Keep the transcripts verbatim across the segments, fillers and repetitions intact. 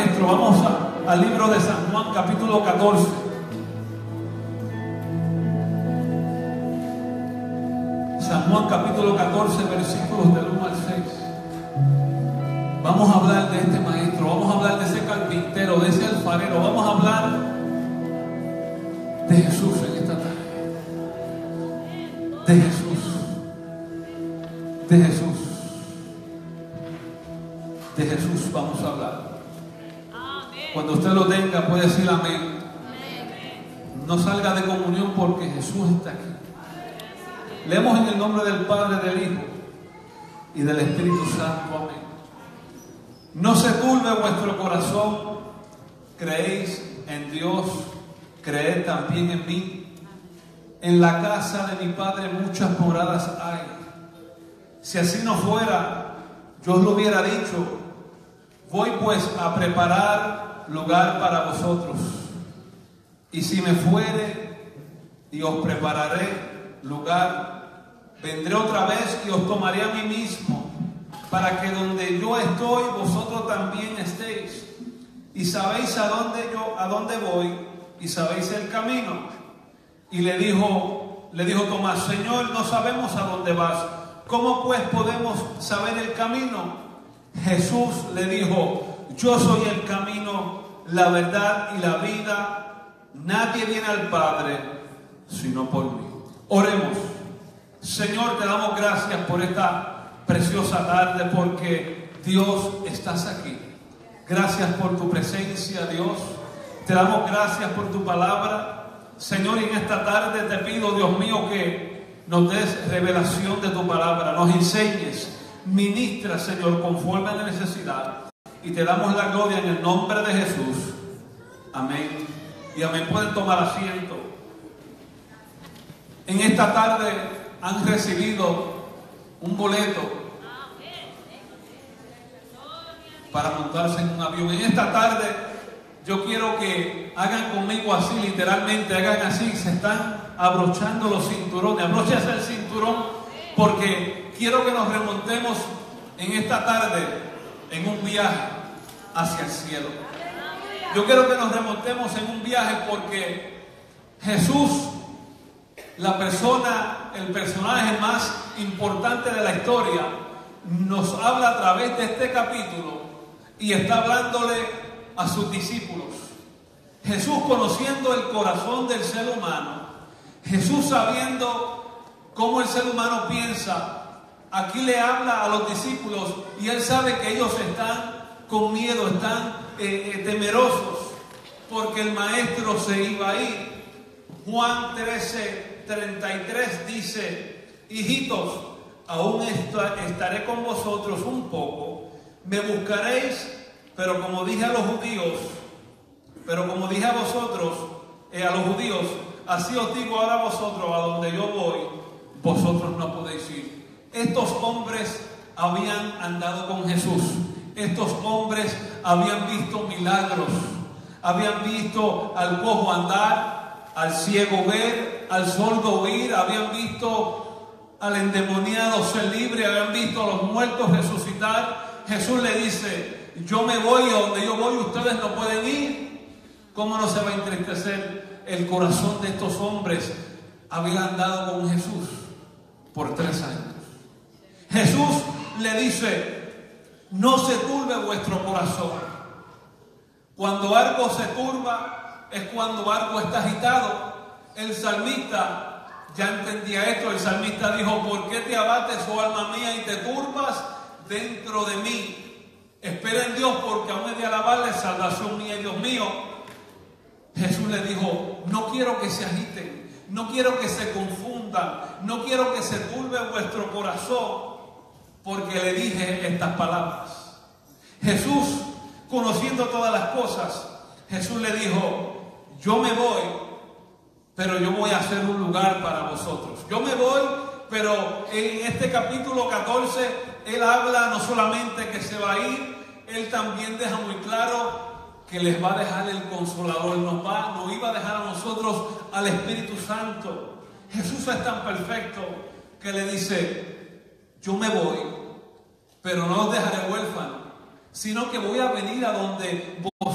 maestro. Vamos a, al libro de San Juan, capítulo catorce. San Juan, capítulo catorce, versículos del uno al seis. Vamos a hablar de este maestro, vamos a hablar de ese carpintero, de ese alfarero. Vamos a hablar de Jesús en esta tarde. De Jesús. De Jesús. De Jesús vamos a hablar. Cuando usted lo tenga puede decir amén. No salga de comunión porque Jesús está aquí. Leemos en el nombre del Padre, del Hijo y del Espíritu Santo. Amén. No se turbe vuestro corazón. Creéis en Dios, creed también en mí. En la casa de mi Padre muchas moradas hay. Si así no fuera, yo os lo hubiera dicho. Voy pues a preparar lugar para vosotros. Y si me fuere y os prepararé lugar, vendré otra vez y os tomaré a mí mismo, para que donde yo estoy, vosotros también estéis. Y sabéis a dónde yo, a dónde voy, y sabéis el camino. Y le dijo, le dijo Tomás: Señor, no sabemos a dónde vas. ¿Cómo pues podemos saber el camino? Jesús le dijo: yo soy el camino, la verdad y la vida. Nadie viene al Padre sino por mí. Oremos. Señor, te damos gracias por esta preciosa tarde, porque Dios, estás aquí. Gracias por tu presencia, Dios. Te damos gracias por tu palabra. Señor, y en esta tarde te pido, Dios mío, que nos des revelación de tu palabra, nos enseñes. Ministra, Señor, conforme a la necesidad. Y te damos la gloria en el nombre de Jesús. Amén. Y amén. Pueden tomar asiento. En esta tarde han recibido un boleto para montarse en un avión. En esta tarde yo quiero que hagan conmigo así, literalmente, hagan así. Se están abrochando los cinturones. Abróchese el cinturón, porque quiero que nos remontemos en esta tarde en un viaje hacia el cielo. Yo quiero que nos remontemos en un viaje porque Jesús, la persona, el personaje más importante de la historia, nos habla a través de este capítulo y está hablándole a sus discípulos. Jesús, conociendo el corazón del ser humano, Jesús sabiendo cómo el ser humano piensa, aquí le habla a los discípulos y él sabe que ellos están con miedo, están eh, eh, temerosos porque el maestro se iba a ir. Juan trece, treinta y tres dice: hijitos, aún estaré con vosotros un poco, me buscaréis, pero como dije a los judíos, pero como dije a vosotros, eh, a los judíos, así os digo ahora a vosotros, a donde yo voy, vosotros no podéis ir. Estos hombres habían andado con Jesús. Estos hombres habían visto milagros. Habían visto al cojo andar, al ciego ver, al sordo oír. Habían visto al endemoniado ser libre. Habían visto a los muertos resucitar. Jesús le dice: yo me voy, a donde yo voy ustedes no pueden ir. ¿Cómo no se va a entristecer el corazón de estos hombres? Habían andado con Jesús por tres años. Jesús le dice: no se turbe vuestro corazón. Cuando algo se turba es cuando algo está agitado. El salmista ya entendía esto. El salmista dijo: ¿por qué te abates, oh alma mía, y te turbas dentro de mí? Espera en Dios, porque aún he de alabarle, salvación mía y Dios mío. Jesús le dijo: no quiero que se agiten, no quiero que se confundan, no quiero que se turbe vuestro corazón, porque le dije estas palabras. Jesús, conociendo todas las cosas, Jesús le dijo: yo me voy, pero yo voy a hacer un lugar para vosotros. Yo me voy, pero en este capítulo catorce, Él habla no solamente que se va a ir, Él también deja muy claro que les va a dejar el Consolador, nos va, nos iba a dejar a nosotros al Espíritu Santo. Jesús es tan perfecto que le dice: yo me voy, pero no os dejaré huérfanos, sino que voy a venir a donde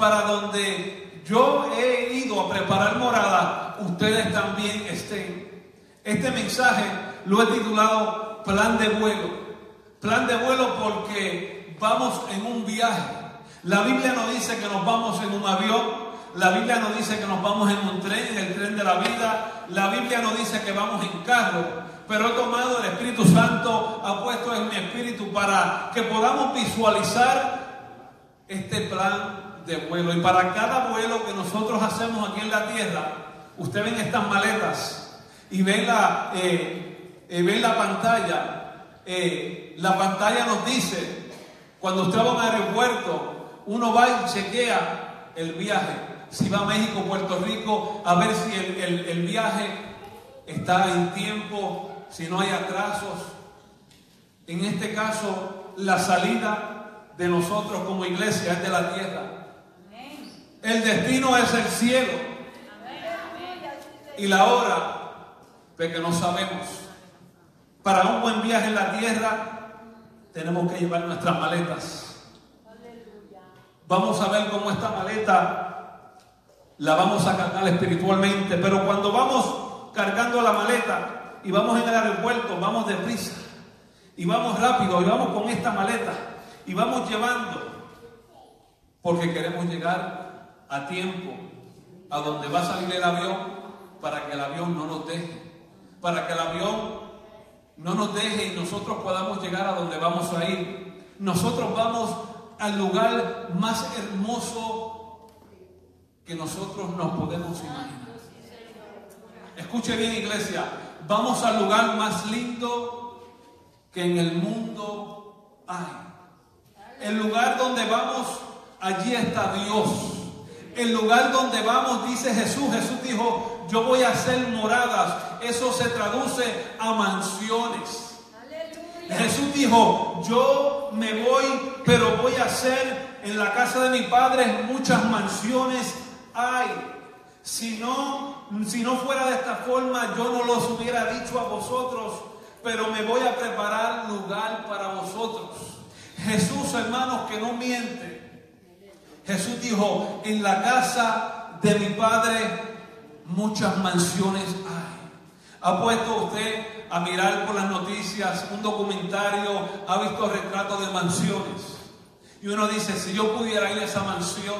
para donde yo he ido a preparar morada, ustedes también estén. Este mensaje lo he titulado Plan de Vuelo. Plan de vuelo porque vamos en un viaje. La Biblia no dice que nos vamos en un avión. La Biblia no dice que nos vamos en un tren, en el tren de la vida. La Biblia no dice que vamos en carro. Pero he tomado el Espíritu Santo, ha puesto en mi espíritu para que podamos visualizar este plan de vuelo. Y para cada vuelo que nosotros hacemos aquí en la tierra, usted ven estas maletas y ven la, eh, eh, ven la pantalla. Eh, la pantalla nos dice, cuando usted va a un aeropuerto, uno va y chequea el viaje. Si va a México, Puerto Rico, a ver si el, el, el viaje está en tiempo, si no hay atrasos. En este caso, la salida de nosotros como iglesia es de la tierra. El destino es el cielo. Y la hora de que no sabemos. Para un buen viaje en la tierra, tenemos que llevar nuestras maletas. Vamos a ver cómo esta maleta la vamos a cargar espiritualmente. Pero cuando vamos cargando la maleta y vamos en el aeropuerto, vamos deprisa y vamos rápido y vamos con esta maleta y vamos llevando, porque queremos llegar a tiempo a donde va a salir el avión, para que el avión no nos deje, para que el avión no nos deje y nosotros podamos llegar a donde vamos a ir. Nosotros vamos al lugar más hermoso que nosotros nos podemos imaginar. Escuche bien, iglesia, vamos al lugar más lindo que en el mundo hay. El lugar donde vamos, allí está Dios. El lugar donde vamos, dice Jesús, Jesús dijo, yo voy a hacer moradas. Eso se traduce a mansiones. Aleluya. Jesús dijo, yo me voy, pero voy a hacer en la casa de mi Padre muchas mansiones hay. Si no, si no fuera de esta forma, yo no los hubiera dicho a vosotros, pero me voy a preparar lugar para vosotros. Jesús, hermanos, que no miente. Jesús dijo, en la casa de mi Padre muchas mansiones hay. ¿Ha puesto usted a mirar por las noticias un documentario? ¿Ha visto retratos de mansiones? Y uno dice, si yo pudiera ir a esa mansión.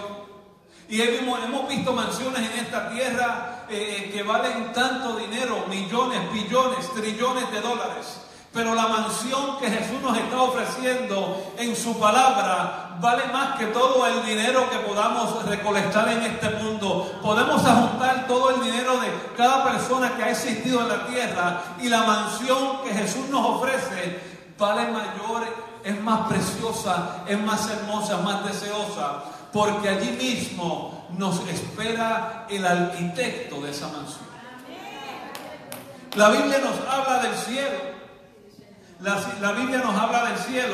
Y hemos, hemos visto mansiones en esta tierra eh, que valen tanto dinero, millones, billones, trillones de dólares. Pero la mansión que Jesús nos está ofreciendo en su palabra vale más que todo el dinero que podamos recolectar en este mundo. Podemos ajuntar todo el dinero de cada persona que ha existido en la tierra, y la mansión que Jesús nos ofrece vale mayor, es más preciosa, es más hermosa, es más deseosa, porque allí mismo nos espera el arquitecto de esa mansión. La Biblia nos habla del cielo. La, la Biblia nos habla del cielo,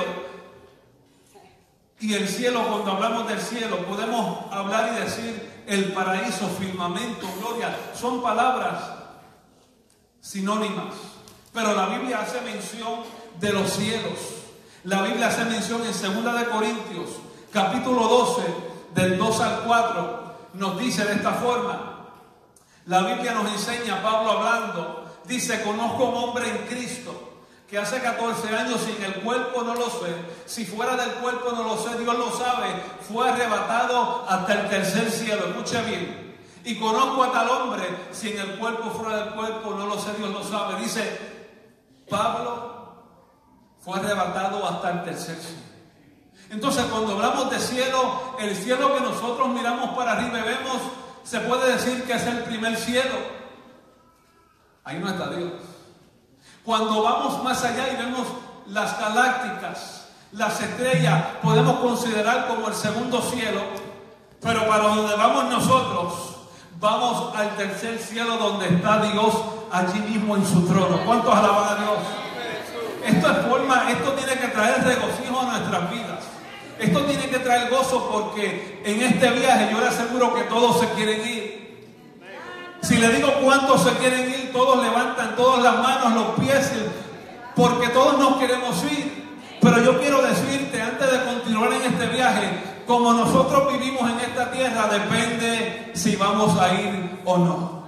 y el cielo, cuando hablamos del cielo, podemos hablar y decir el paraíso, firmamento, gloria. Son palabras sinónimas, pero la Biblia hace mención de los cielos. La Biblia hace mención en segunda de Corintios, capítulo doce, del dos al cuatro, nos dice de esta forma. La Biblia nos enseña, Pablo hablando, dice, conozco a un hombre en Cristo que hace catorce años, sin el cuerpo no lo sé, si fuera del cuerpo no lo sé, Dios lo sabe, fue arrebatado hasta el tercer cielo. Escuche bien. Y conozco a tal hombre, si en el cuerpo fuera del cuerpo no lo sé, Dios lo sabe. Dice, Pablo fue arrebatado hasta el tercer cielo. Entonces, cuando hablamos de cielo, el cielo que nosotros miramos para arriba y vemos, se puede decir que es el primer cielo. Ahí no está Dios. Cuando vamos más allá y vemos las galácticas, las estrellas, podemos considerar como el segundo cielo. Pero para donde vamos nosotros, vamos al tercer cielo, donde está Dios allí mismo en su trono. ¿Cuántos alaban a Dios? Esto es forma, esto tiene que traer regocijo a nuestras vidas. Esto tiene que traer gozo, porque en este viaje yo le aseguro que todos se quieren ir. Si le digo cuántos se quieren ir, todos levantan todas las manos, los pies, porque todos nos queremos ir. Pero yo quiero decirte, antes de continuar en este viaje, como nosotros vivimos en esta tierra, depende si vamos a ir o no.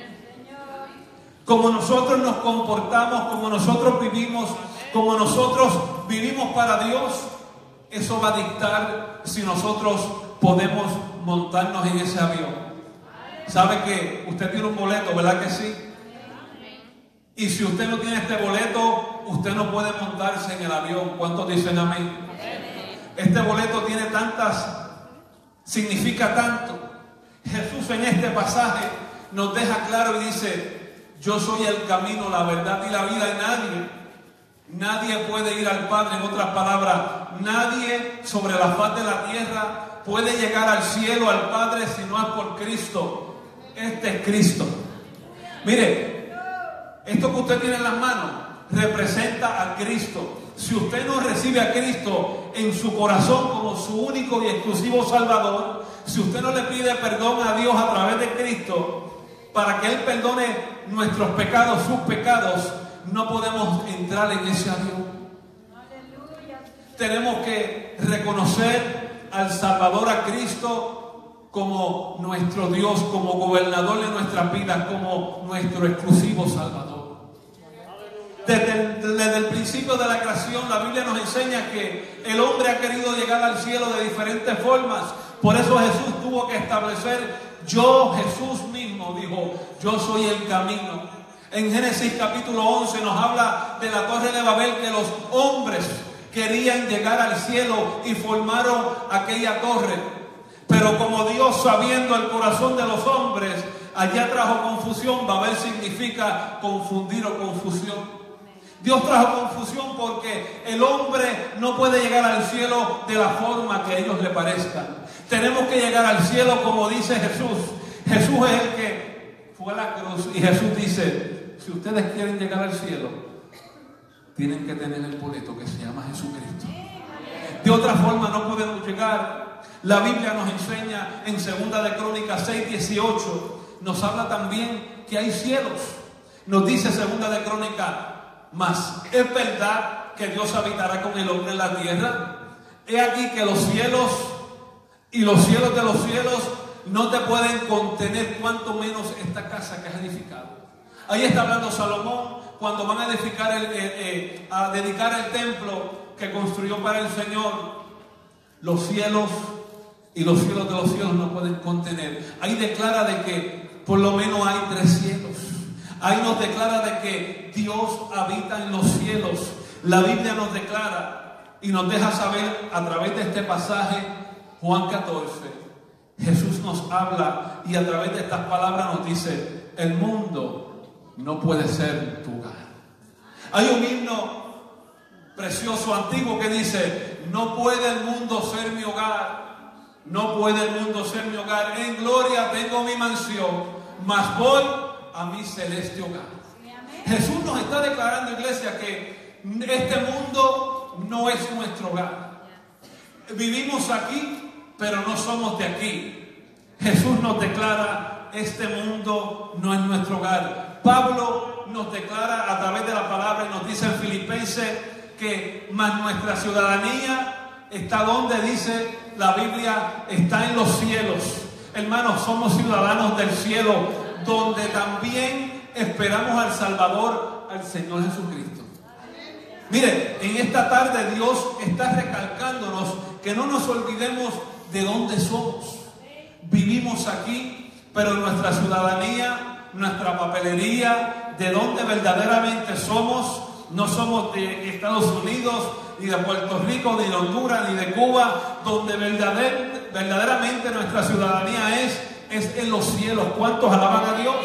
Como nosotros nos comportamos, como nosotros vivimos, como nosotros vivimos para Dios, eso va a dictar si nosotros podemos montarnos en ese avión. ¿Sabe que usted tiene un boleto, verdad que sí? Y si usted no tiene este boleto, usted no puede montarse en el avión. ¿Cuántos dicen amén? Este boleto tiene tantas, significa tanto. Jesús en este pasaje nos deja claro y dice: yo soy el camino, la verdad y la vida, y nadie, nadie puede ir al Padre. En otras palabras, nadie sobre la faz de la tierra puede llegar al cielo, al Padre, si no es por Cristo. Este es Cristo. Mire, esto que usted tiene en las manos representa a Cristo. Si usted no recibe a Cristo en su corazón como su único y exclusivo Salvador, si usted no le pide perdón a Dios a través de Cristo para que Él perdone nuestros pecados, sus pecados, no podemos entrar en ese avión. Tenemos que reconocer al Salvador, a Cristo, como nuestro Dios, como gobernador de nuestras vidas, como nuestro exclusivo Salvador. Desde el, desde el principio de la creación, la Biblia nos enseña que el hombre ha querido llegar al cielo de diferentes formas. Por eso Jesús tuvo que establecer: yo, Jesús mismo, dijo, yo soy el camino. En Génesis capítulo once nos habla de la torre de Babel, que los hombres querían llegar al cielo y formaron aquella torre. Pero como Dios, sabiendo el corazón de los hombres, allá trajo confusión. Babel significa confundir o confusión. Dios trajo confusión porque el hombre no puede llegar al cielo de la forma que a ellos le parezca. Tenemos que llegar al cielo como dice Jesús. Jesús es el que fue a la cruz, y Jesús dice: si ustedes quieren llegar al cielo, tienen que tener el boleto que se llama Jesucristo. De otra forma no podemos llegar. La Biblia nos enseña en Segunda de Crónicas seis dieciocho, nos habla también que hay cielos. Nos dice Segunda de Crónicas: mas es verdad que Dios habitará con el hombre en la tierra. He aquí que los cielos y los cielos de los cielos no te pueden contener, cuanto menos esta casa que has edificado. Ahí está hablando Salomón cuando van a edificar el, eh, eh, a dedicar el templo que construyó para el Señor. Los cielos y los cielos de los cielos no pueden contener. Ahí declara de que por lo menos hay tres cielos. Ahí nos declara de que Dios habita en los cielos. La Biblia nos declara y nos deja saber a través de este pasaje, Juan catorce, Jesús nos habla y a través de estas palabras nos dice: el mundo no puede ser tu hogar. Hay un himno precioso antiguo que dice: no puede el mundo ser mi hogar, no puede el mundo ser mi hogar. En gloria tengo mi mansión, mas voy a mi celeste hogar. Jesús nos está declarando, iglesia, que este mundo no es nuestro hogar. Vivimos aquí, pero no somos de aquí. Jesús nos declara: este mundo no es nuestro hogar. Pablo nos declara a través de la palabra y nos dice en Filipenses que más nuestra ciudadanía está donde dice la Biblia, está en los cielos. Hermanos, somos ciudadanos del cielo, donde también esperamos al Salvador, al Señor Jesucristo. Mire, en esta tarde Dios está recalcándonos que no nos olvidemos de dónde somos. Vivimos aquí, pero nuestra ciudadanía, nuestra papelería, de dónde verdaderamente somos. No somos de Estados Unidos, ni de Puerto Rico, ni de Honduras, ni de Cuba. Donde verdader, verdaderamente nuestra ciudadanía es, es en los cielos. ¿Cuántos alaban a Dios?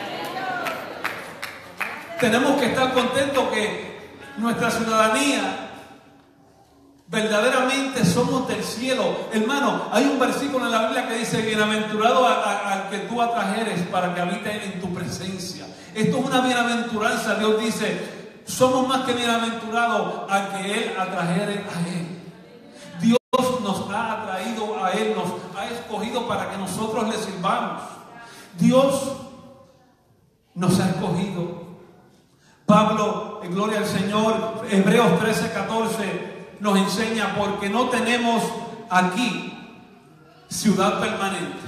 Tenemos que estar contentos que nuestra ciudadanía verdaderamente somos del cielo. Hermano, hay un versículo en la Biblia que dice: bienaventurado al que tú atrajeres para que habite en tu presencia. Esto es una bienaventuranza. Dios dice: somos más que bienaventurados a que Él atrajere a Él. Dios nos ha atraído a Él, nos ha escogido para que nosotros le sirvamos. Dios nos ha escogido. Pablo, en gloria al Señor, Hebreos trece catorce, nos enseña, porque no tenemos aquí ciudad permanente.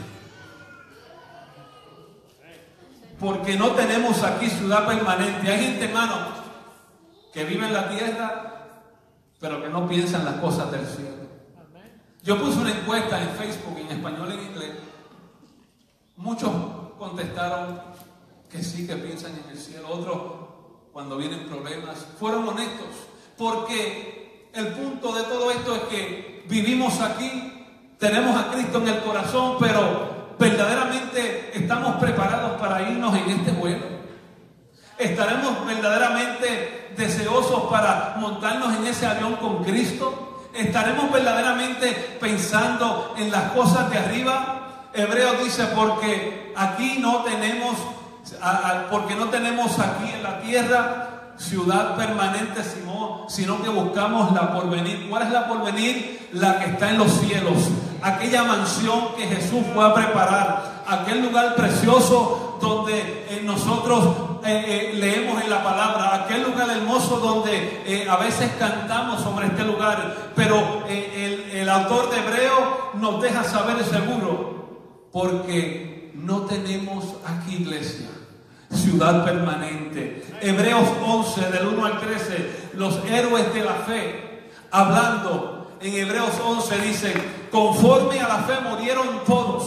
Porque no tenemos aquí ciudad permanente. Hay gente, hermano, que vive en la tierra, pero que no piensa en las cosas del cielo. Yo puse una encuesta en Facebook, en español y en inglés. Muchos contestaron que sí, que piensan en el cielo. Otros, cuando vienen problemas, fueron honestos. Porque el punto de todo esto es que vivimos aquí, tenemos a Cristo en el corazón, pero verdaderamente estamos preparados para irnos en este vuelo. Estaremos verdaderamente deseosos para montarnos en ese avión con Cristo. Estaremos verdaderamente pensando en las cosas de arriba. Hebreos dice, porque aquí no tenemos, porque no tenemos aquí en la tierra ciudad permanente, sino que buscamos la porvenir. ¿Cuál es la porvenir? La que está en los cielos, aquella mansión que Jesús fue a preparar, aquel lugar precioso donde eh, nosotros eh, eh, leemos en la palabra, aquel lugar hermoso donde eh, a veces cantamos sobre este lugar, pero eh, el, el autor de Hebreo nos deja saber seguro, porque no tenemos aquí, iglesia, ciudad permanente. Hebreos once, del uno al trece, los héroes de la fe, hablando en Hebreos once, dice, conforme a la fe murieron todos,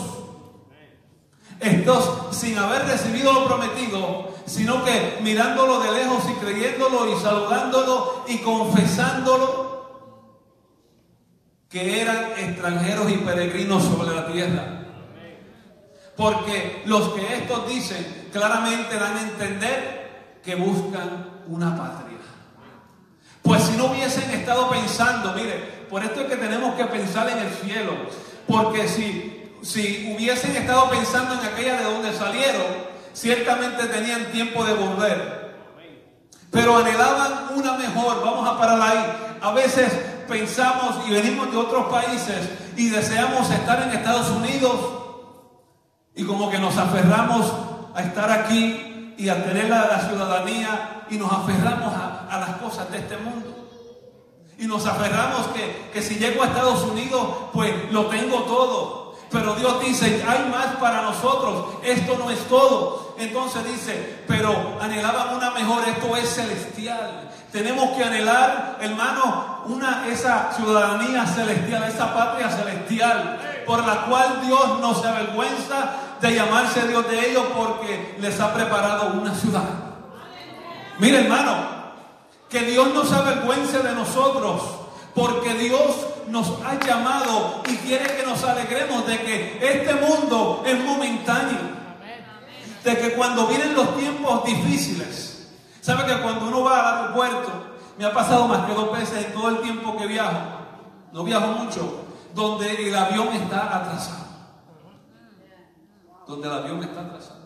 estos sin haber recibido lo prometido, sino que mirándolo de lejos y creyéndolo y saludándolo y confesándolo, que eran extranjeros y peregrinos sobre la tierra. Porque los que estos dicen claramente dan a entender que buscan una patria. Pues si no hubiesen estado pensando, mire, por esto es que tenemos que pensar en el cielo. Porque si, si hubiesen estado pensando en aquella de donde salieron, ciertamente tenían tiempo de volver. Pero anhelaban una mejor. Vamos a parar ahí. A veces pensamos y venimos de otros países y deseamos estar en Estados Unidos, y como que nos aferramos a estar aquí y a tener la, la ciudadanía, y nos aferramos a, a las cosas de este mundo. Y nos aferramos que, que si llego a Estados Unidos, pues lo tengo todo. Pero Dios dice, hay más para nosotros, esto no es todo. Entonces dice, pero anhelaban una mejor, esto es celestial. Tenemos que anhelar, hermano, una, esa ciudadanía celestial, esa patria celestial, por la cual Dios no se avergüenza de llamarse Dios de ellos, porque les ha preparado una ciudad. Mire, hermano, que Dios no se avergüence de nosotros, porque Dios nos ha llamado y quiere que nos alegremos de que este mundo es momentáneo, de que cuando vienen los tiempos difíciles, sabe que cuando uno va al aeropuerto, me ha pasado más que dos veces en todo el tiempo que viajo, no viajo mucho, donde el avión está atrasado, donde el avión está atrasado.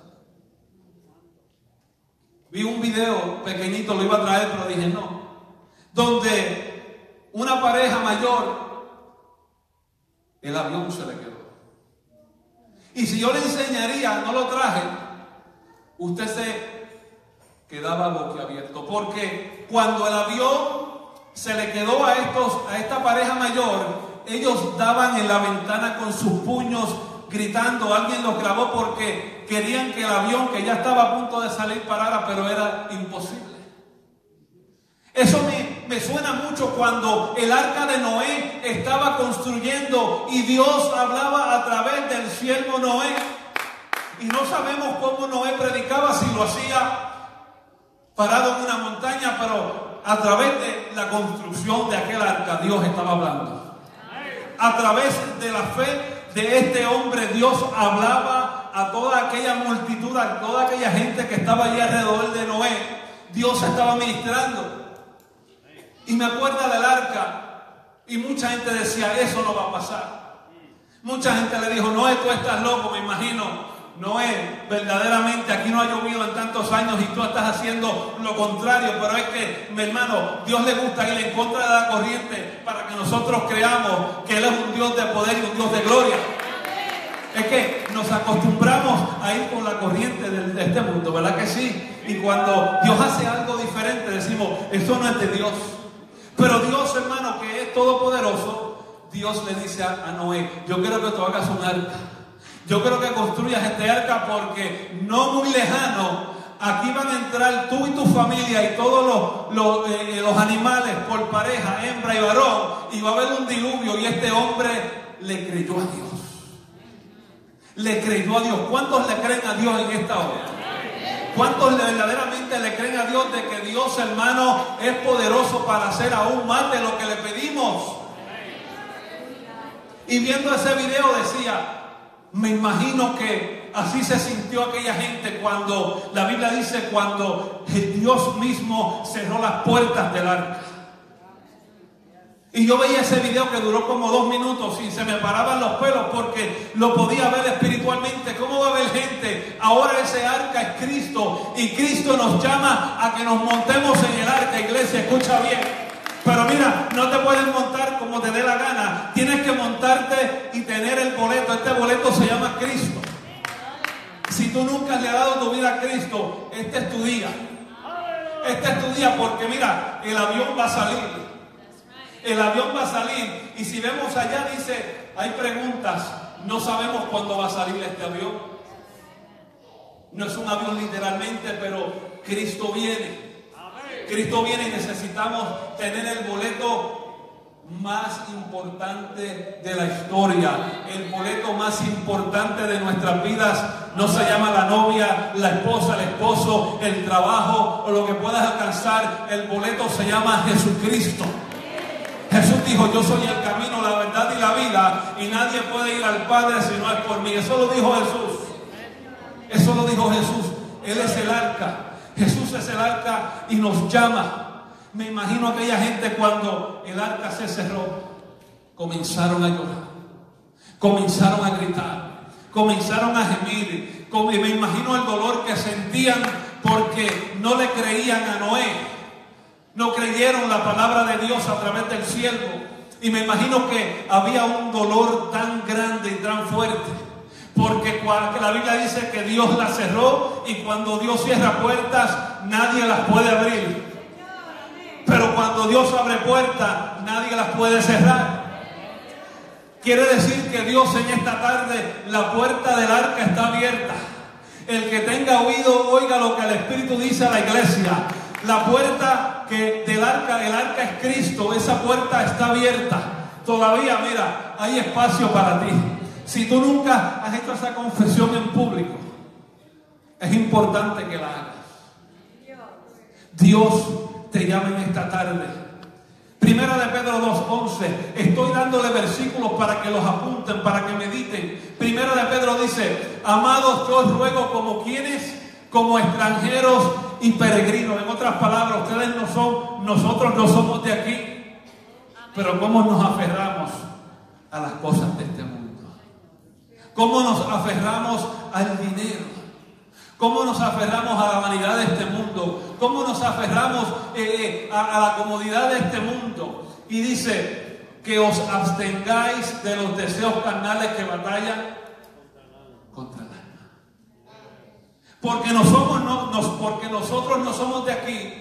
Vi un video pequeñito, lo iba a traer, pero dije no, donde una pareja mayor, el avión se le quedó. Y si yo le enseñaría, no lo traje, usted se quedaba boquiabierto, porque cuando el avión se le quedó a estos, a esta pareja mayor, ellos daban en la ventana con sus puños gritando. Alguien los grabó porque querían que el avión, que ya estaba a punto de salir, parara, pero era imposible. Eso me, me suena mucho cuando el arca de Noé estaba construyendo y Dios hablaba a través del siervo Noé. Y no sabemos cómo Noé predicaba, si lo hacía parado en una montaña, pero a través de la construcción de aquel arca Dios estaba hablando. A través de la fe de este hombre, Dios hablaba a toda aquella multitud, a toda aquella gente que estaba allí alrededor de Noé. Dios estaba ministrando. Y me acuerdo del arca, y mucha gente decía, eso no va a pasar. Mucha gente le dijo, Noé, tú estás loco, me imagino. Noé, verdaderamente aquí no ha llovido en tantos años y tú estás haciendo lo contrario. Pero es que, mi hermano, Dios le gusta ir en contra de la corriente para que nosotros creamos que Él es un Dios de poder y un Dios de gloria. Es que nos acostumbramos a ir con la corriente de, de este mundo, ¿verdad que sí? Y cuando Dios hace algo diferente decimos, eso no es de Dios. Pero Dios, hermano, que es todopoderoso, Dios le dice a, a Noé: yo quiero que tú hagas un arca. Yo quiero que construyas este arca, porque no muy lejano aquí van a entrar tú y tu familia y todos los, los, eh, los animales por pareja, hembra y varón, y va a haber un diluvio. Y este hombre le creyó a Dios. Le creyó a Dios. ¿Cuántos le creen a Dios en esta hora? ¿Cuántos verdaderamente le creen a Dios de que Dios, hermano, es poderoso para hacer aún más de lo que le pedimos? Y viendo ese video decía, me imagino que así se sintió aquella gente cuando, la Biblia dice, cuando Dios mismo cerró las puertas del arca. Y yo veía ese video que duró como dos minutos y se me paraban los pelos, porque lo podía ver espiritualmente. ¿Cómo va a haber gente? Ahora ese arca es Cristo, y Cristo nos llama a que nos montemos en el arca. Iglesia, escucha bien. Pero mira, no te puedes montar como te dé la gana. Tienes que montarte y tener el boleto. Este boleto se llama Cristo. Si tú nunca le has dado tu vida a Cristo, este es tu día. Este es tu día, porque mira, el avión va a salir. El avión va a salir, y si vemos allá dice, hay preguntas, no sabemos cuándo va a salir este avión. No es un avión literalmente, pero Cristo viene. Cristo viene y necesitamos tener el boleto más importante de la historia, el boleto más importante de nuestras vidas. No se llama la novia, la esposa, el esposo, el trabajo o lo que puedas alcanzar. El boleto se llama Jesucristo. Jesús dijo: yo soy el camino, la verdad y la vida, y nadie puede ir al Padre si no es por mí. Eso lo dijo Jesús. Eso lo dijo Jesús. Él es el arca. Jesús es el arca y nos llama. Me imagino a aquella gente cuando el arca se cerró, comenzaron a llorar, comenzaron a gritar, comenzaron a gemir. Me imagino el dolor que sentían porque no le creían a Noé. No creyeron la palabra de Dios a través del siervo. Y me imagino que había un dolor tan grande y tan fuerte, porque la Biblia dice que Dios la cerró, y cuando Dios cierra puertas nadie las puede abrir. Pero cuando Dios abre puertas nadie las puede cerrar. Quiere decir que Dios en esta tarde, la puerta del arca está abierta. El que tenga oído oiga lo que el Espíritu dice a la iglesia. La puerta que del arca, el arca es Cristo, esa puerta está abierta. Todavía, mira, hay espacio para ti. Si tú nunca has hecho esa confesión en público, es importante que la hagas. Dios te llama en esta tarde. Primera de Pedro dos once. Estoy dándole versículos para que los apunten, para que mediten. Primera de Pedro dice: amados, yo os ruego como quienes, como extranjeros y peregrinos. En otras palabras, ustedes no son, nosotros no somos de aquí, pero cómo nos aferramos a las cosas de este mundo, cómo nos aferramos al dinero, cómo nos aferramos a la vanidad de este mundo, cómo nos aferramos eh, a, a la comodidad de este mundo. Y dice que os abstengáis de los deseos carnales que batallan contra el alma. Porque, no somos, no, nos, porque nosotros no somos de aquí.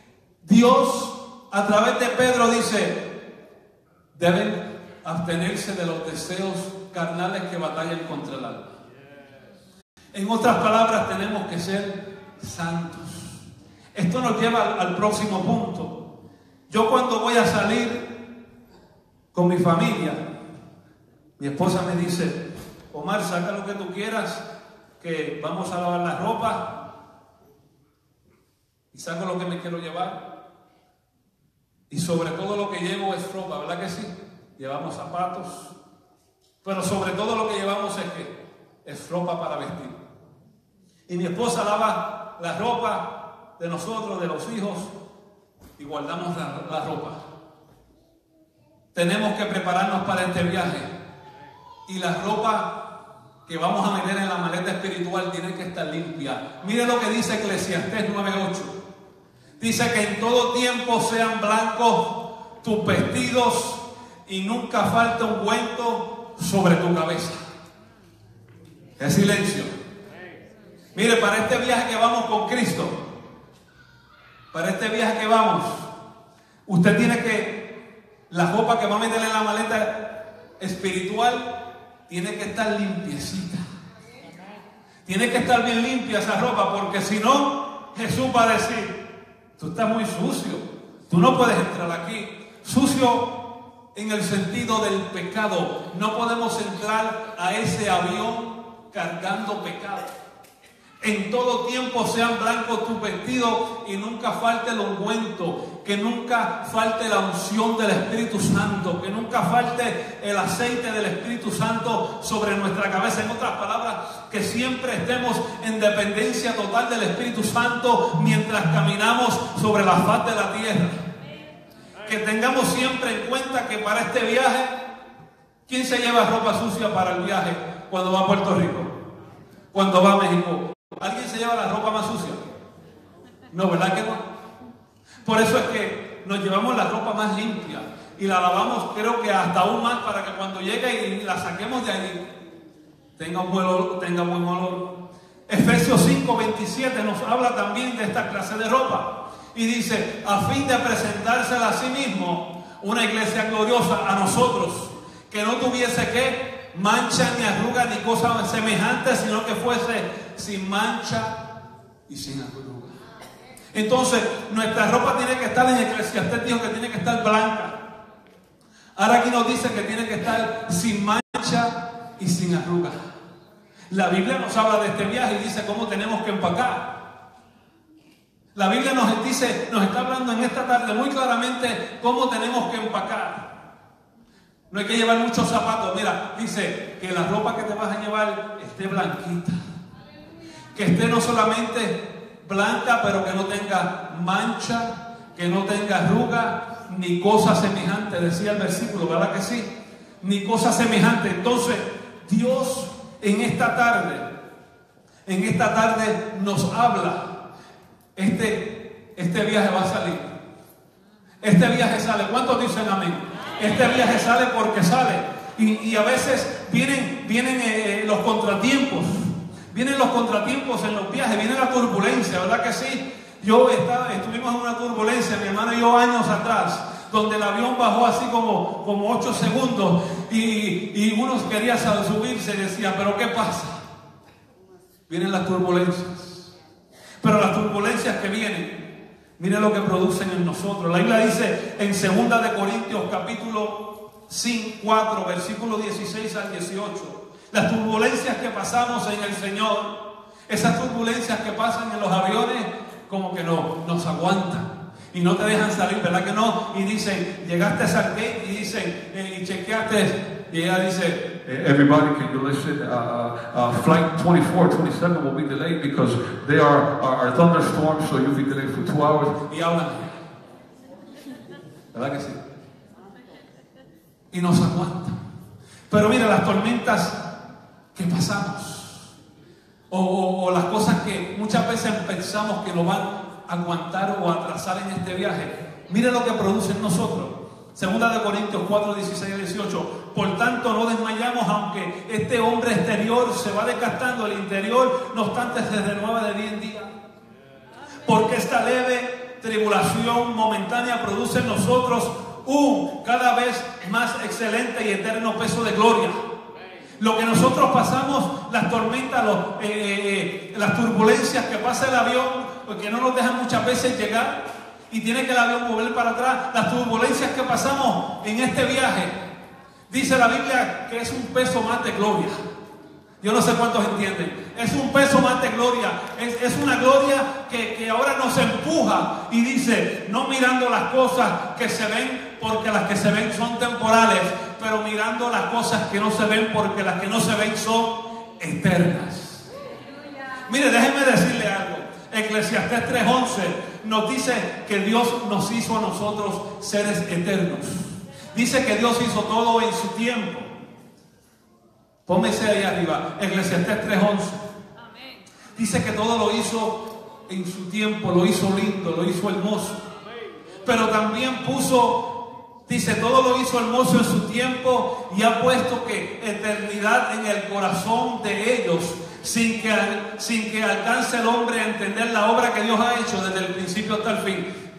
Dios a través de Pedro dice: deben abstenerse de los deseos carnales que batallan contra el alma. En otras palabras, tenemos que ser santos. Esto nos lleva al, al próximo punto. Yo cuando voy a salir con mi familia, mi esposa me dice: Omar, saca lo que tú quieras, que vamos a lavar la ropa, y saco lo que me quiero llevar, y sobre todo lo que llevo es ropa, ¿verdad que sí? Llevamos zapatos, pero sobre todo lo que llevamos es que es ropa para vestir. Y mi esposa lava la ropa de nosotros, de los hijos, y guardamos la, la ropa. Tenemos que prepararnos para este viaje, y la ropa que vamos a meter en la maleta espiritual tiene que estar limpia. Mire lo que dice Eclesiastés nueve ocho. Dice que en todo tiempo sean blancos tus vestidos y nunca falte ungüento sobre tu cabeza. Es silencio. Mire, para este viaje que vamos con Cristo, para este viaje que vamos, Usted tiene que, la ropa que va a meter en la maleta espiritual, tiene que estar limpiecita. Tiene que estar bien limpia esa ropa, porque si no, Jesús va a decir, tú estás muy sucio, tú no puedes entrar aquí. Sucio en el sentido del pecado. No podemos entrar a ese avión cargando pecado. En todo tiempo sean blancos tus vestidos y nunca falte el ungüento, que nunca falte la unción del Espíritu Santo, que nunca falte el aceite del Espíritu Santo sobre nuestra cabeza. En otras palabras, que siempre estemos en dependencia total del Espíritu Santo mientras caminamos sobre la faz de la tierra. Que tengamos siempre en cuenta que para este viaje, ¿quién se lleva ropa sucia para el viaje cuando va a Puerto Rico? Cuando va a México. ¿Alguien se lleva la ropa más sucia? No, ¿verdad que no? Por eso es que nos llevamos la ropa más limpia y la lavamos, creo que hasta aún más, para que cuando llegue y la saquemos de allí tenga un buen olor, tenga buen olor. Efesios cinco veintisiete nos habla también de esta clase de ropa y dice, a fin de presentársela a sí mismo una iglesia gloriosa a nosotros, que no tuviese que mancha ni arruga ni cosa semejante, sino que fuese sin mancha y sin arruga. Entonces, nuestra ropa tiene que estar, en Eclesiastés dijo que tiene que estar blanca. Ahora aquí nos dice que tiene que estar sin mancha y sin arruga. La Biblia nos habla de este viaje y dice cómo tenemos que empacar. La Biblia nos dice, nos está hablando en esta tarde muy claramente cómo tenemos que empacar. No hay que llevar muchos zapatos. Mira, dice que la ropa que te vas a llevar esté blanquita. Que esté no solamente blanca, pero que no tenga mancha, que no tenga arruga, ni cosa semejante, decía el versículo, ¿verdad que sí? Ni cosa semejante. Entonces, Dios en esta tarde, en esta tarde nos habla. Este, este viaje va a salir. Este viaje sale. ¿Cuántos dicen amén? Este viaje sale porque sale. Y, y a veces vienen, vienen eh, los contratiempos. Vienen los contratiempos en los viajes, viene la turbulencia, ¿verdad que sí? Yo estaba, estuvimos en una turbulencia, mi hermano y yo, años atrás, donde el avión bajó así como, como ocho segundos y, y uno quería subirse y decía, ¿pero qué pasa? Vienen las turbulencias. Pero las turbulencias que vienen, miren lo que producen en nosotros. La Biblia dice en segunda de Corintios capítulo cinco, cuatro, versículos dieciséis al dieciocho. Las turbulencias que pasamos en el Señor, esas turbulencias que pasan en los aviones, como que no, nos aguantan y no te dejan salir, ¿verdad que no? Y dicen, llegaste al gate y dicen, eh, y chequeaste, y ella dice, everybody, can you listen? Uh, uh, flight twenty-four, twenty-seven will be delayed because they are, are, are thunderstorms, so you'll be delayed for two hours. Y hablan, ¿verdad que sí? Y nos aguantan. Pero mira, las tormentas que pasamos, o, o, o las cosas que muchas veces pensamos que nos van a aguantar o a atrasar en este viaje, mire lo que produce en nosotros. Segunda de Corintios cuatro, dieciséis y dieciocho. Por tanto no desmayamos, aunque este hombre exterior se va desgastando, el interior no obstante se renueva de día en día, porque esta leve tribulación momentánea produce en nosotros un cada vez más excelente y eterno peso de gloria. Lo que nosotros pasamos, las tormentas, los, eh, eh, las turbulencias que pasa el avión, porque no nos dejan muchas veces llegar y tiene que el avión mover para atrás, las turbulencias que pasamos en este viaje, dice la Biblia que es un peso más de gloria. Yo no sé cuántos entienden. Es un peso más de gloria. Es, es una gloria que, que ahora nos empuja y dice, no mirando las cosas que se ven, porque las que se ven son temporales, pero mirando las cosas que no se ven, porque las que no se ven son eternas. Mire, déjenme decirle algo. Eclesiastés tres once nos dice que Dios nos hizo a nosotros seres eternos. Dice que Dios hizo todo en su tiempo. Póngase ahí arriba, Eclesiastés tres once. Dice que todo lo hizo en su tiempo, lo hizo lindo, lo hizo hermoso. Pero también puso, dice, todo lo hizo hermoso en su tiempo y ha puesto que eternidad en el corazón de ellos, sin que, sin que alcance el hombre a entender la obra que Dios ha hecho desde el principio hasta el fin.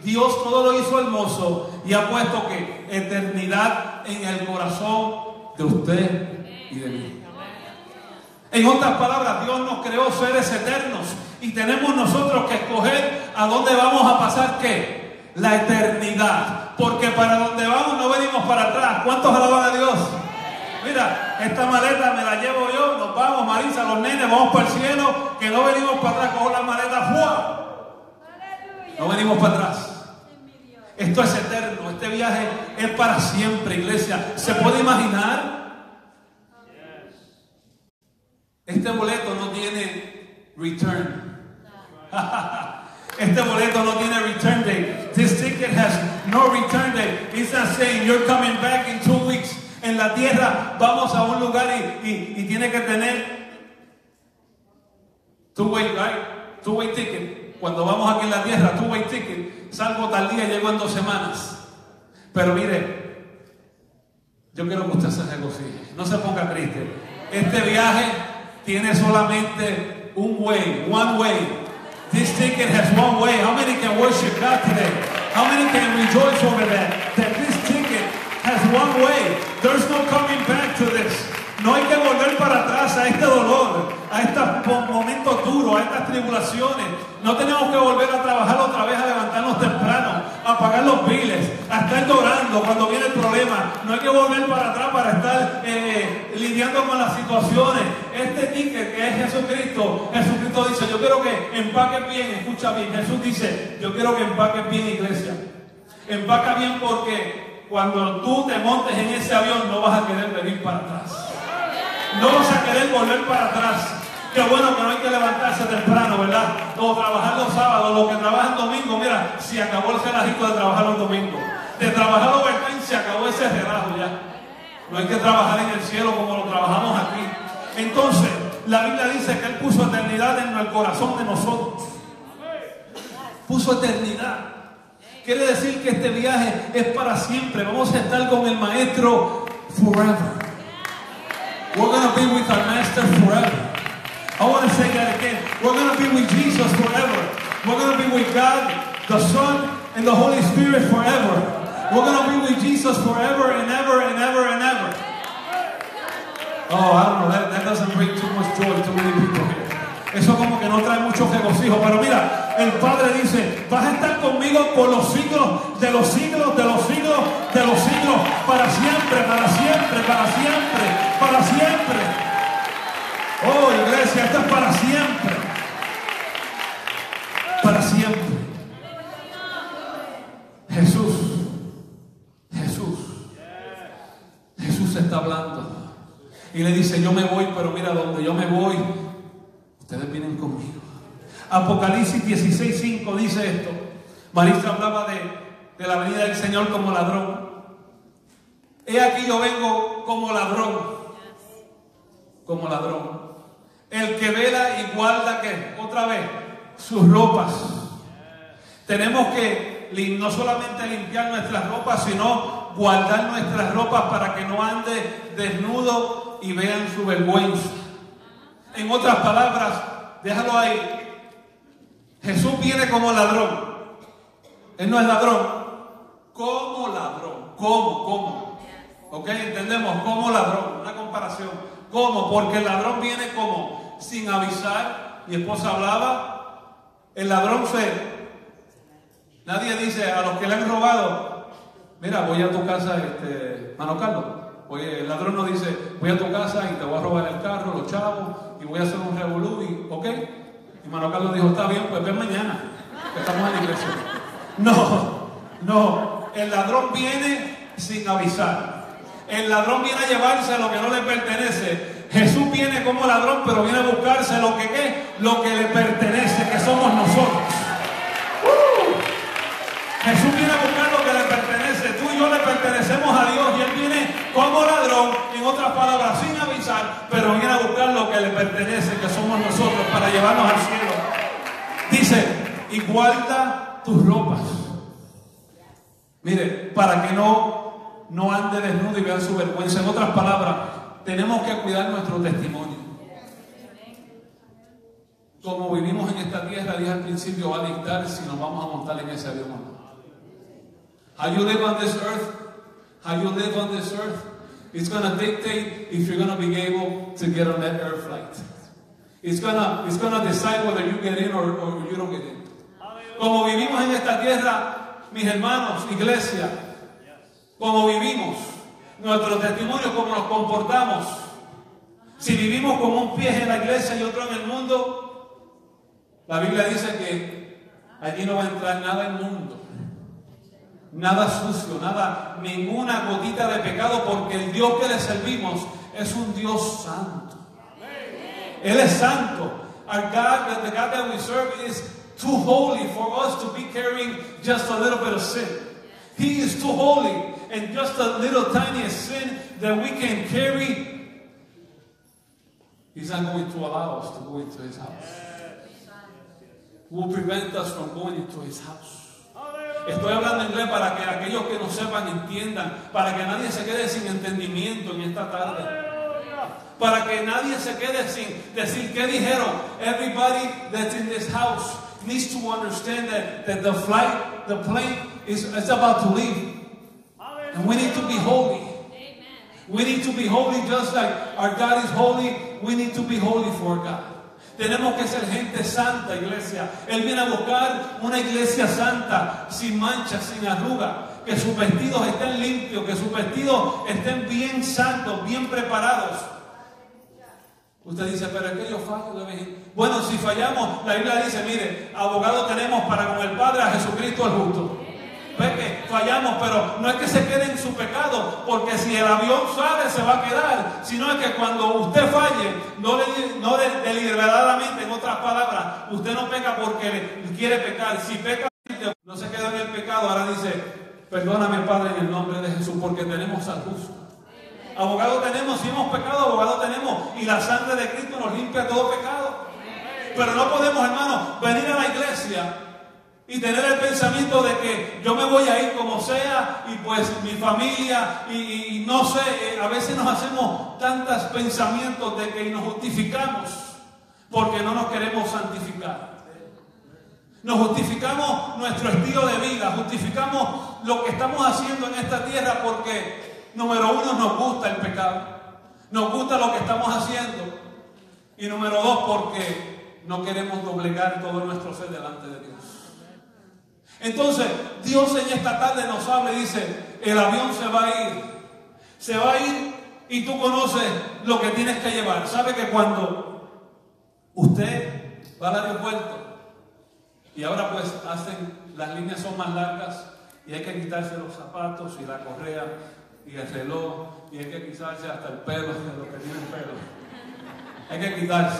Dios todo lo hizo hermoso y ha puesto que eternidad en el corazón de usted y de mí. En otras palabras, Dios nos creó seres eternos y tenemos nosotros que escoger a dónde vamos a pasar ¿qué? La eternidad. Porque para donde vamos no venimos para atrás. ¿Cuántos alaban a Dios? Mira, esta maleta me la llevo yo, nos vamos, Marisa, los nenes, vamos para el cielo, que no venimos para atrás, cojo la maleta fuera. No venimos para atrás. Esto es eterno, este viaje es para siempre, iglesia. ¿Se puede imaginar? Este boleto no tiene return. Este boleto no tiene return date. This ticket has no return date. It's not saying you're coming back in two weeks. En la tierra vamos a un lugar y, y, y tiene que tener two-way, right? Two-way ticket. Cuando vamos aquí en la tierra, two-way ticket. Salgo tal día y llego en dos semanas. Pero mire, yo quiero que usted se regocije. No se ponga triste. Este viaje tiene solamente un way, one way. This ticket has one way. How many can worship God today? How many can rejoice over that? That this ticket has one way. There's no coming back to this. No hay que volver para atrás a este dolor, a estos momentos duros, a estas tribulaciones. No tenemos que volver a trabajar otra vez, a levantarnos temprano, a pagar los biles, a estar llorando cuando viene el problema. No hay que volver para atrás para estar eh, lidiando con las situaciones. Este ticket que es Jesucristo, Jesucristo dice, yo quiero que empaques bien, escucha bien. Jesús dice, yo quiero que empaques bien, iglesia. Empaca bien porque cuando tú te montes en ese avión no vas a querer venir para atrás. No vas a querer volver para atrás. Qué bueno que no hay que levantarse temprano, ¿verdad? O trabajar los sábados, los que trabajan domingo. Mira, si acabó el relajito de trabajar los domingos. De trabajar overtime se acabó ese relajo ya. No hay que trabajar en el cielo como lo trabajamos aquí. Entonces, la Biblia dice que Él puso eternidad en el corazón de nosotros. Puso eternidad. Quiere decir que este viaje es para siempre. Vamos a estar con el Maestro forever. We're going to be with our Master forever. I want to say that again. We're going to be with Jesus forever. We're going to be with God, the Son, and the Holy Spirit forever. We're going to be with Jesus forever and ever and ever and ever. Oh, I don't know. That, that doesn't bring too much joy to many people here. Eso como que no trae mucho regocijo. Pero mira, el Padre dice, vas a estar conmigo por los siglos de los siglos, de los siglos, de los siglos, para siempre, para siempre, para siempre, para siempre. Oh, iglesia, esto es para siempre. Para siempre. Jesús, Jesús, Jesús está hablando. Y le dice, yo me voy, pero mira, donde yo me voy, ustedes vienen conmigo. Apocalipsis dieciséis cinco dice esto. Marisa hablaba de, de la venida del Señor como ladrón. He aquí yo vengo como ladrón. Como ladrón. El que vela y guarda, que otra vez, sus ropas. Tenemos que no solamente limpiar nuestras ropas, sino guardar nuestras ropas para que no ande desnudo y vean su vergüenza. En otras palabras, déjalo ahí. Jesús viene como ladrón. Él no es ladrón. Como ladrón. ¿Cómo? ¿Cómo? ¿Ok? Entendemos. Como ladrón. Una comparación. ¿Cómo? Porque el ladrón viene como sin avisar. Mi esposa hablaba. El ladrón se... Nadie dice a los que le han robado, mira, voy a tu casa, este, Mano Carlos. Oye, el ladrón no dice, voy a tu casa y te voy a robar el carro, los chavos, y voy a hacer un revolú, y, ¿ok? Y Mano Carlos dijo, está bien, pues ven mañana, que estamos en la iglesia. No, no, el ladrón viene sin avisar. El ladrón viene a llevarse lo que no le pertenece. Jesús viene como ladrón, pero viene a buscarse lo que, ¿qué? Lo que le pertenece, que somos nosotros. Jesús viene a buscar lo que le pertenece. Tú y yo le pertenecemos a Dios y Él viene como ladrón, en otras palabras, sin avisar, pero viene a buscar lo que le pertenece, que somos nosotros, para llevarnos al cielo. Dice, y guarda tus ropas. Mire, para que no, no ande desnudo y vean su vergüenza. En otras palabras, tenemos que cuidar nuestro testimonio. Como vivimos en esta tierra, dije al principio, va a dictar si nos vamos a montar en ese avión o no. How you live on this earth, how you live on this earth, it's going to dictate if you're going to be able to get on that air flight. It's going to, it's going to decide whether you get in or, or you don't get in. Como vivimos en esta tierra, mis hermanos, iglesia, como vivimos, nuestro testimonio, cómo nos comportamos. Si vivimos con un pie en la iglesia y otro en el mundo, la Biblia dice que allí no va a entrar nada inmundo, nada sucio, nada, ninguna gotita de pecado, porque el Dios que le servimos es un Dios santo. Él es santo. Our God, the God that we serve, is too holy for us to be carrying just a little bit of sin. He is too holy, and just a little tiny sin that we can carry, He's not going to allow us to go into His house. He will prevent us from going into His house. Estoy hablando inglés para que aquellos que no sepan entiendan, para que nadie se quede sin entendimiento en esta tarde. Para que nadie se quede sin decir qué dijeron. Everybody that's in this house needs to understand that, that the flight, the plane is, is about to leave. And we need to be holy. We need to be holy just like our God is holy. We need to be holy for God. Tenemos que ser gente santa, iglesia. Él viene a buscar una iglesia santa, sin manchas, sin arruga, que sus vestidos estén limpios, que sus vestidos estén bien santos, bien preparados. Usted dice, pero es que yo fallo de vez. Bueno, si fallamos, la Biblia dice, mire, abogado tenemos para con el Padre a Jesucristo el justo. Ve que fallamos, pero no es que se quede en su pecado, porque si el avión sale se va a quedar, sino es que cuando usted falle, no, le, no de, deliberadamente, en otras palabras, usted no peca porque le, quiere pecar. Si peca, no se queda en el pecado. Ahora dice, perdóname, Padre, en el nombre de Jesús, porque tenemos al justo. Abogado tenemos, si hemos pecado, abogado tenemos, y la sangre de Cristo nos limpia todo pecado. Pero no podemos, hermanos, venir a la iglesia y tener el pensamiento de que yo me voy a ir como sea, y pues mi familia, y, y, y no sé, eh, a veces nos hacemos tantos pensamientos de que nos justificamos porque no nos queremos santificar. Nos justificamos nuestro estilo de vida, justificamos lo que estamos haciendo en esta tierra porque número uno, nos gusta el pecado. Nos gusta lo que estamos haciendo. Y número dos, porque no queremos doblegar todo nuestro ser delante de Dios. Entonces, Dios en esta tarde nos habla y dice, el avión se va a ir. Se va a ir y tú conoces lo que tienes que llevar. ¿Sabe que cuando usted va al aeropuerto y ahora pues hacen, las líneas son más largas y hay que quitarse los zapatos y la correa y el reloj, y hay que quitarse hasta el pelo, de los que tienen pelo. Hay que quitarse.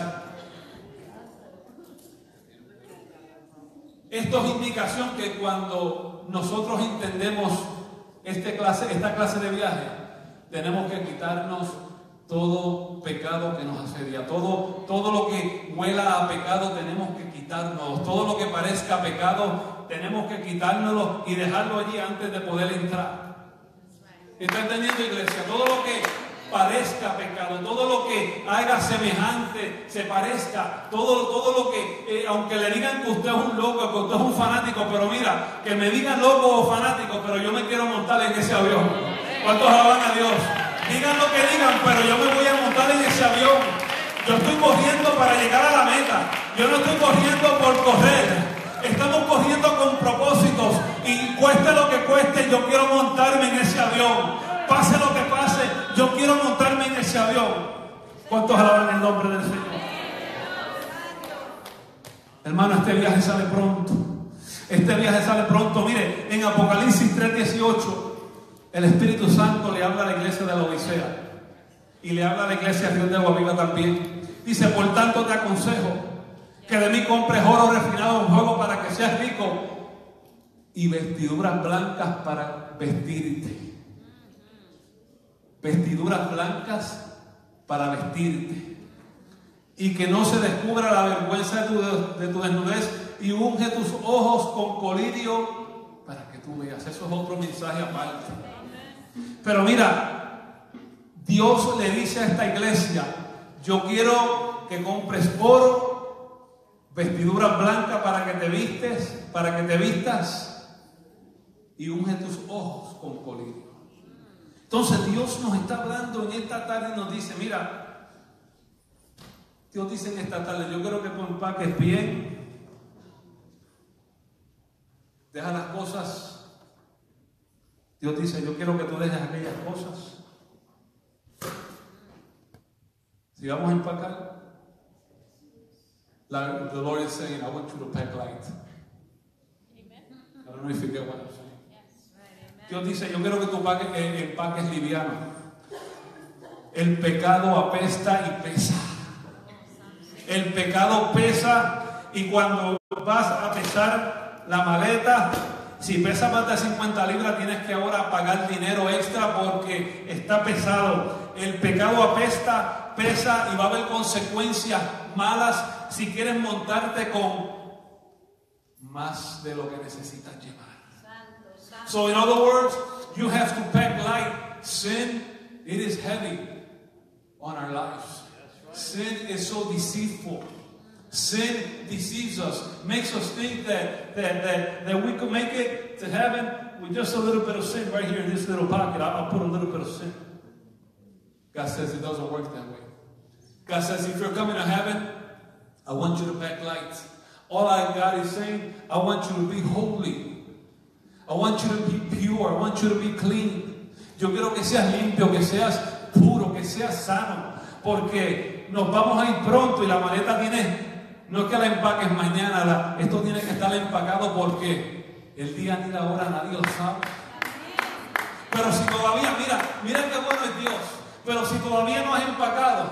Esto es indicación que cuando nosotros entendemos este clase, esta clase de viaje, tenemos que quitarnos todo pecado que nos asedia. Todo, todo lo que huela a pecado tenemos que quitarnos. Todo lo que parezca pecado tenemos que quitárnoslo y dejarlo allí antes de poder entrar. ¿Está entendiendo, iglesia? Todo lo que parezca pecado, todo lo que haga semejante, se parezca, todo, todo lo que, eh, aunque le digan que usted es un loco, que usted es un fanático, pero mira, que me digan loco o fanático, pero yo me quiero montar en ese avión. ¿Cuántos alaban a Dios? Digan lo que digan, pero yo me voy a montar en ese avión. Yo estoy corriendo para llegar a la meta. Yo no estoy corriendo por correr. Estamos corriendo con propósitos y cueste lo que cueste, yo quiero montarme en ese avión. Pase lo que pase, yo quiero montarme en ese avión. ¿Cuántos alaban el nombre del Señor? Hermano, este viaje sale pronto. Este viaje sale pronto. Mire, en Apocalipsis tres dieciocho, el Espíritu Santo le habla a la iglesia de la Odisea y le habla a la iglesia de Río de Agua Viva también. Dice, por tanto te aconsejo que de mí compres oro refinado en fuego para que seas rico y vestiduras blancas para vestirte. Vestiduras blancas para vestirte. Y que no se descubra la vergüenza de tu, de tu desnudez, y unge tus ojos con colirio para que tú veas. Eso es otro mensaje aparte. Pero mira, Dios le dice a esta iglesia, yo quiero que compres oro, vestiduras blancas para que te vistes, para que te vistas, y unge tus ojos con colirio. Entonces Dios nos está hablando en esta tarde y nos dice, mira, Dios dice en esta tarde, yo quiero que tú empaques bien, deja las cosas. Dios dice, yo quiero que tú dejes aquellas cosas. Si vamos a empacar, like the Lord is saying, I want you to pack light. I don't know if you get what I'm saying. Dios dice, yo quiero que tú empaques, eh, empaques liviano. El pecado apesta y pesa. El pecado pesa, y cuando vas a pesar la maleta, si pesa más de cincuenta libras, tienes que ahora pagar dinero extra porque está pesado. El pecado apesta, pesa, y va a haber consecuencias malas si quieres montarte con más de lo que necesitas llevar. So in other words, you have to pack light. Sin, it is heavy on our lives. Sin is so deceitful. Sin deceives us, makes us think that, that, that, that we could make it to heaven with just a little bit of sin right here in this little pocket. I'll, I'll put a little bit of sin. God says it doesn't work that way. God says if you're coming to heaven, I want you to pack light. All I God is saying, I want you to be holy. I want you to be pure. I want you to be clean. Yo quiero que seas limpio, que seas puro, que seas sano. Porque nos vamos a ir pronto y la maleta tiene, no es que la empaques mañana, la, esto tiene que estar empacado porque el día ni la hora nadie lo sabe. Pero si todavía, mira, mira qué bueno es Dios. Pero si todavía no has empacado,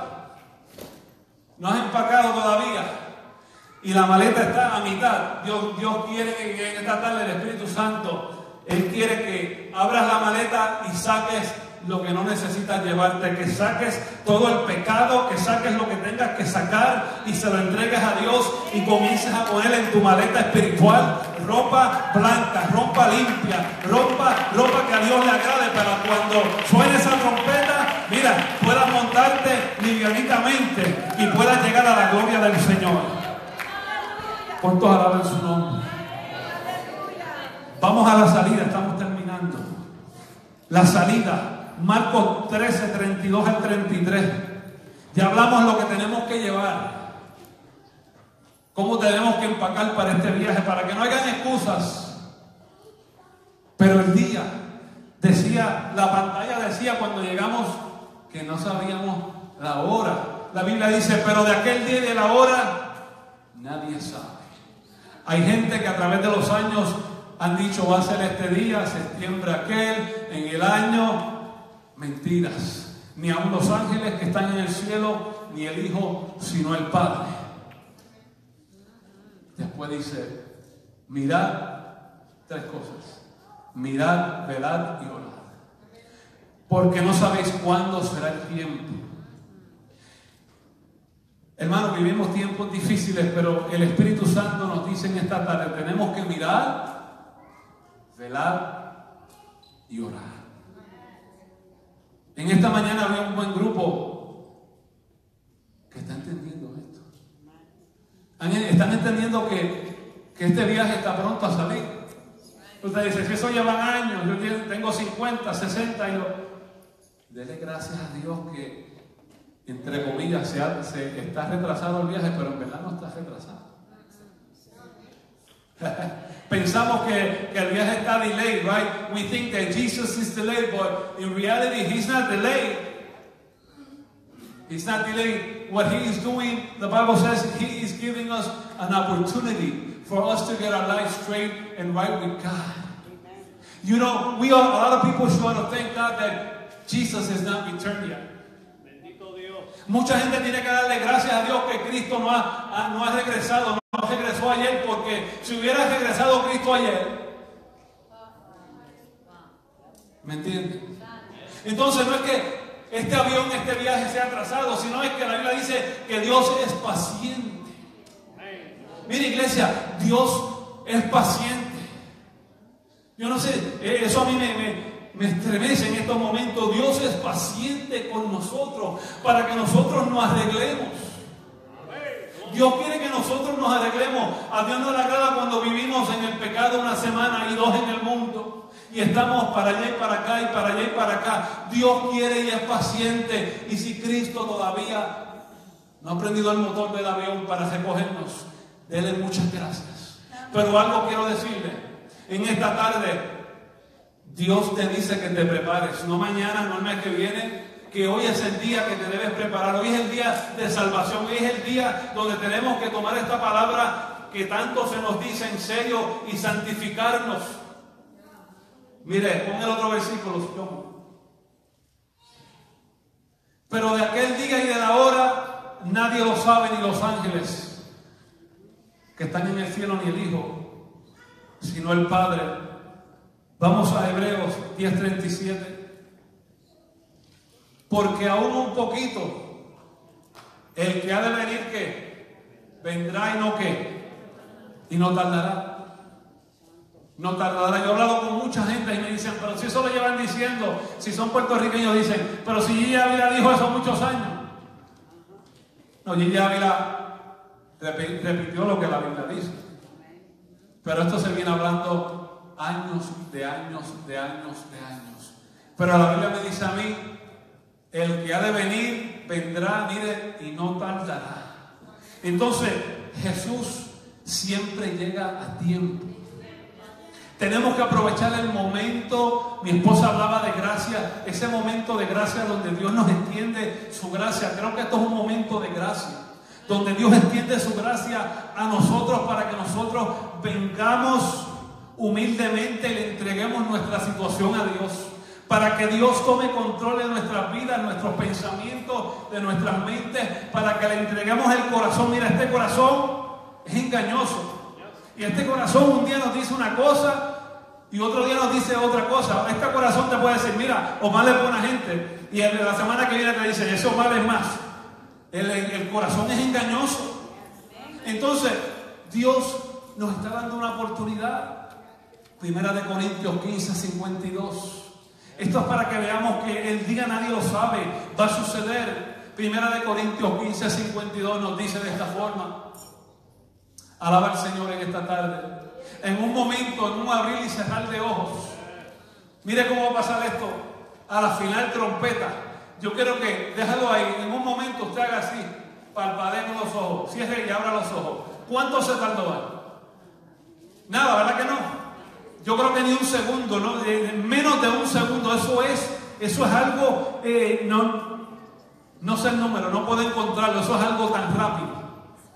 no has empacado todavía, y la maleta está a mitad, Dios, Dios quiere que en esta tarde el Espíritu Santo, Él quiere que abras la maleta y saques lo que no necesitas llevarte, que saques todo el pecado, que saques lo que tengas que sacar y se lo entregues a Dios y comiences a poner en tu maleta espiritual ropa blanca, ropa limpia, ropa, ropa que a Dios le agrade, para cuando suene esa trompeta, mira, puedas montarte livianitamente y puedas llegar a la gloria del Señor. ¿Cuántos alaban su nombre? Vamos a la salida, estamos terminando. La salida, Marcos trece, treinta y dos al treinta y tres. Ya hablamos lo que tenemos que llevar. Cómo tenemos que empacar para este viaje, para que no hayan excusas. Pero el día, decía, la pantalla decía cuando llegamos que no sabíamos la hora. La Biblia dice, pero de aquel día y de la hora, nadie sabe. Hay gente que a través de los años han dicho, va a ser este día, septiembre aquel, en el año. Mentiras. Ni aun los ángeles que están en el cielo, ni el Hijo, sino el Padre. Después dice, mirad tres cosas. Mirad, velad y orad. Porque no sabéis cuándo será el tiempo. Hermanos, vivimos tiempos difíciles, pero el Espíritu Santo nos dice en esta tarde, tenemos que mirar, velar y orar. En esta mañana había un buen grupo que está entendiendo esto. Están entendiendo que, que este viaje está pronto a salir. Usted dice, si eso llevan años, yo tengo cincuenta, sesenta, y yo, dele gracias a Dios que, entre comillas, se, ha, se está retrasado el viaje, pero en verdad no está retrasado. Pensamos que, que el viaje está delayed, right? We think that Jesus is delayed, but in reality, He's not delayed. He's not delayed. What He is doing, the Bible says, He is giving us an opportunity for us to get our life straight and right with God. Amen. You know, we are, a lot of people should want to thank God that Jesus has not returned yet. Mucha gente tiene que darle gracias a Dios que Cristo no ha, no ha regresado, no regresó ayer, porque si hubiera regresado Cristo ayer, ¿me entiendes? Entonces no es que este avión, este viaje sea atrasado, sino es que la Biblia dice que Dios es paciente. Mira, iglesia, Dios es paciente. Yo no sé, eso a mí me... me Me estremece en estos momentos. Dios es paciente con nosotros para que nosotros nos arreglemos. Dios quiere que nosotros nos arreglemos. A Dios no le agrada cuando vivimos en el pecado una semana y dos en el mundo. Y estamos para allá y para acá y para allá y para acá. Dios quiere y es paciente. Y si Cristo todavía no ha prendido el motor del avión para recogernos, dele muchas gracias. Pero algo quiero decirle. En esta tarde, Dios te dice que te prepares. No mañana, no el mes que viene. Que hoy es el día que te debes preparar. Hoy es el día de salvación. Hoy es el día donde tenemos que tomar esta palabra que tanto se nos dice en serio y santificarnos. Mire, pon el otro versículo, Señor. Pero de aquel día y de la hora nadie lo sabe, ni los ángeles que están en el cielo, ni el Hijo, sino el Padre. Vamos a Hebreos diez treinta y siete. Porque aún un poquito, el que ha de venir, ¿qué? Vendrá y no qué, y no tardará. No tardará. Yo he hablado con mucha gente y me dicen, pero si eso lo llevan diciendo, si son puertorriqueños dicen, pero si Gigi Ávila dijo eso muchos años. No, Gigi Ávila repitió lo que la Biblia dice. Pero esto se viene hablando años, de años, de años, de años. Pero la Biblia me dice a mí, el que ha de venir, vendrá, mire, y no tardará. Entonces, Jesús siempre llega a tiempo. Tenemos que aprovechar el momento. Mi esposa hablaba de gracia, ese momento de gracia donde Dios nos extiende su gracia. Creo que esto es un momento de gracia, donde Dios extiende su gracia a nosotros para que nosotros vengamos humildemente y le entreguemos nuestra situación a Dios, para que Dios tome control de nuestras vidas, nuestros pensamientos, de nuestras mentes, para que le entreguemos el corazón. Mira, este corazón es engañoso. Y este corazón un día nos dice una cosa y otro día nos dice otra cosa. Este corazón te puede decir, mira, Omar es buena gente. Y el de la semana que viene te dice, ese Omar es más. El, el corazón es engañoso. Entonces, Dios nos está dando una oportunidad. Primera de Corintios quince, cincuenta y dos. Esto es para que veamos que el día nadie lo sabe, va a suceder. Primera de Corintios quince, cincuenta y dos nos dice de esta forma. Alaba al Señor en esta tarde. En un momento, en un abrir y cerrar de ojos. Mire cómo va a pasar esto. A la final trompeta. Yo quiero que, déjalo ahí. En un momento usted haga así. Parpadee con los ojos. Cierre y abra los ojos. ¿Cuánto se tardó ahí? Nada, ¿verdad que no? Yo creo que ni un segundo, ¿no? De, de menos de un segundo. Eso es, eso es algo, eh, no, no sé el número, no puedo encontrarlo. Eso es algo tan rápido.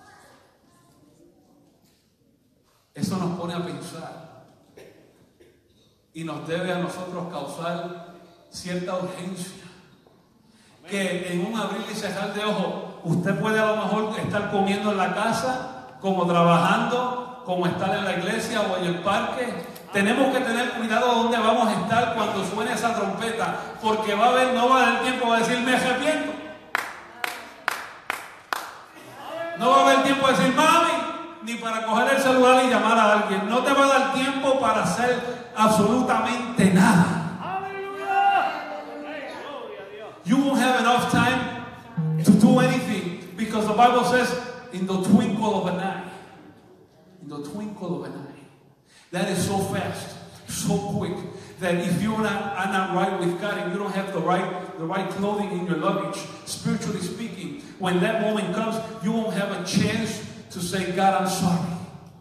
Eso nos pone a pensar y nos debe a nosotros causar cierta urgencia. Que en un abrir y cerrar de ojos, usted puede a lo mejor estar comiendo en la casa, como trabajando, como estar en la iglesia o en el parque. Tenemos que tener cuidado dónde vamos a estar cuando suene esa trompeta, porque va a haber, no va a haber tiempo de decir me arrepiento. No va a haber tiempo de decir mami, ni para coger el celular y llamar a alguien. No te va a dar tiempo para hacer absolutamente nada. You won't have enough time to do anything, because the Bible says in the twinkle of an eye, in the twinkle of an eye. That is so fast, so quick, that if you're not, are not right with God and you don't have the right, the right clothing in your luggage, spiritually speaking, when that moment comes, you won't have a chance to say, God, I'm sorry.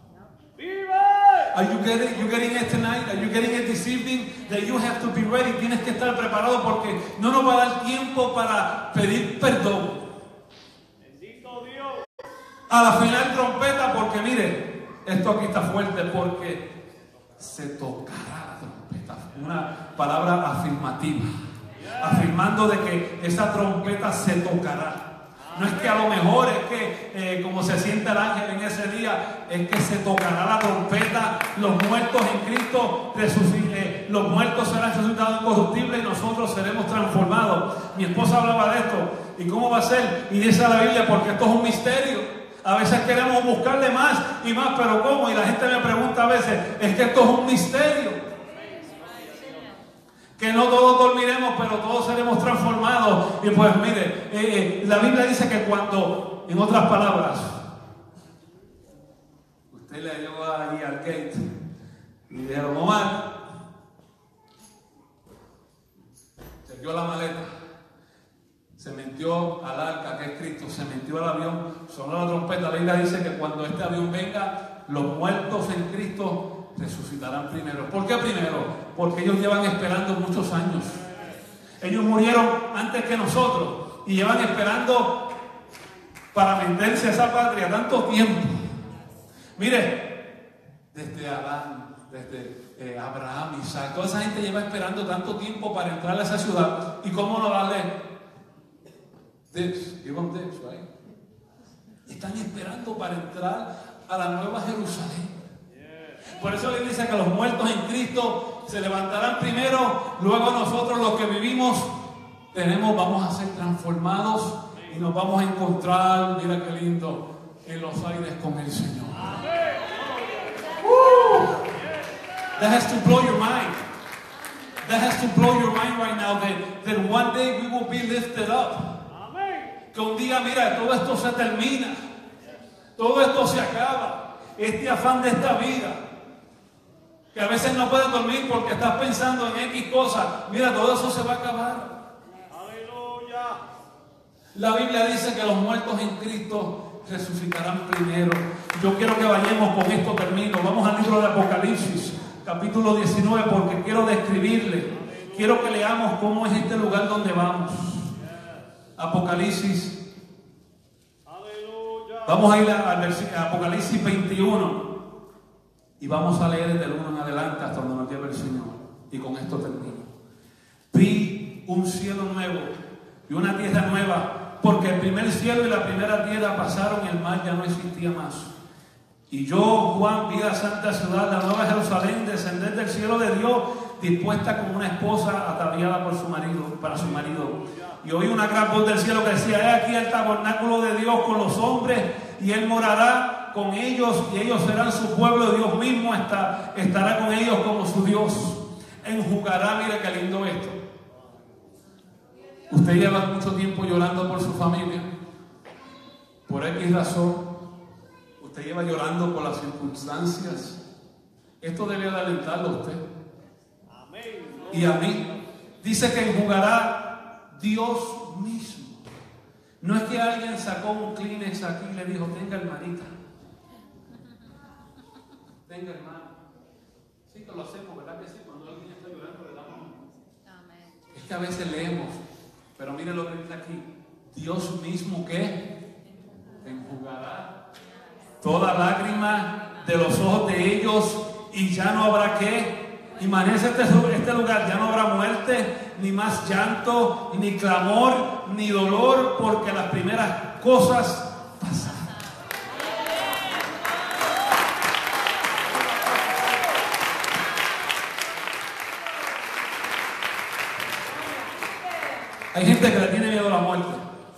Are you getting, you getting it tonight? Are you getting it this evening? That you have to be ready. Tienes que estar preparado porque no nos va a dar tiempo para pedir perdón. Bendito Dios. A la final trompeta, porque mire, esto aquí está fuerte, porque se tocará la trompeta. Una palabra afirmativa. Afirmando de que esa trompeta se tocará. No es que a lo mejor es que eh, como se siente el ángel en ese día, es que se tocará la trompeta, los muertos en Cristo, eh, los muertos serán resucitados incorruptibles y nosotros seremos transformados. Mi esposa hablaba de esto. ¿Y cómo va a ser? Y dice la Biblia, porque esto es un misterio. A veces queremos buscarle más y más, pero ¿cómo? Y la gente me pregunta a veces, es que esto es un misterio. Que no todos dormiremos, pero todos seremos transformados. Y pues mire, eh, eh, la Biblia dice que cuando, en otras palabras, usted le llegó ahí al gate y dijeron, Omar, dio la maleta, se metió al arca, que es Cristo, se metió al avión, sonó la trompeta. La Biblia dice que cuando este avión venga, los muertos en Cristo resucitarán primero. ¿Por qué primero? Porque ellos llevan esperando muchos años. Ellos murieron antes que nosotros y llevan esperando para meterse a esa patria tanto tiempo. Mire, desde Adán, desde eh, Abraham, Isaac, toda esa gente lleva esperando tanto tiempo para entrar a esa ciudad. ¿Y cómo no darle? This, give them this, right? Están esperando para entrar a la nueva Jerusalén. Por eso le dice que los muertos en Cristo se levantarán primero, luego nosotros los que vivimos tenemos, vamos a ser transformados y nos vamos a encontrar, mira qué lindo, en los aires con el Señor. Woo! That has to blow your mind. That has to blow your mind right now that, that one day we will be lifted up. Que un día, mira, todo esto se termina, todo esto se acaba, este afán de esta vida, que a veces no puedes dormir porque estás pensando en X cosas, mira, todo eso se va a acabar. Aleluya. La Biblia dice que los muertos en Cristo resucitarán primero. Yo quiero que vayamos, con esto termino, vamos al libro de Apocalipsis, capítulo diecinueve, porque quiero describirle, quiero que leamos cómo es este lugar donde vamos. Apocalipsis. Aleluya. Vamos a ir a, a Apocalipsis veintiuno y vamos a leer desde el uno en adelante hasta donde nos lleve el Señor. Y con esto termino. Vi un cielo nuevo y una tierra nueva, porque el primer cielo y la primera tierra pasaron y el mar ya no existía más. Y yo, Juan, vi la santa ciudad, la nueva Jerusalén, descender del cielo de Dios, dispuesta como una esposa ataviada por su marido, para su marido. Y oí una gran voz del cielo que decía: he aquí el tabernáculo de Dios con los hombres, y Él morará con ellos, y ellos serán su pueblo, y Dios mismo está, estará con ellos como su Dios. Enjugará, mire qué lindo esto. Usted lleva mucho tiempo llorando por su familia, por X razón. Usted lleva llorando por las circunstancias. Esto debe de alentarlo a usted y a mí. Dice que enjugará Dios mismo. No es que alguien sacó un Kleenex aquí y le dijo: tenga, hermanita, tenga, hermano. Sí que lo hacemos, ¿verdad que sí? Cuando alguien está llorando le damos. Es que a veces leemos, pero mire lo que dice aquí: Dios mismo, ¿qué? Enjugará toda lágrima de los ojos de ellos, y ya no habrá qué. Imagínense este, este lugar, ya no habrá muerte, ni más llanto, ni clamor, ni dolor, porque las primeras cosas pasaron. Hay gente que le tiene miedo a la muerte.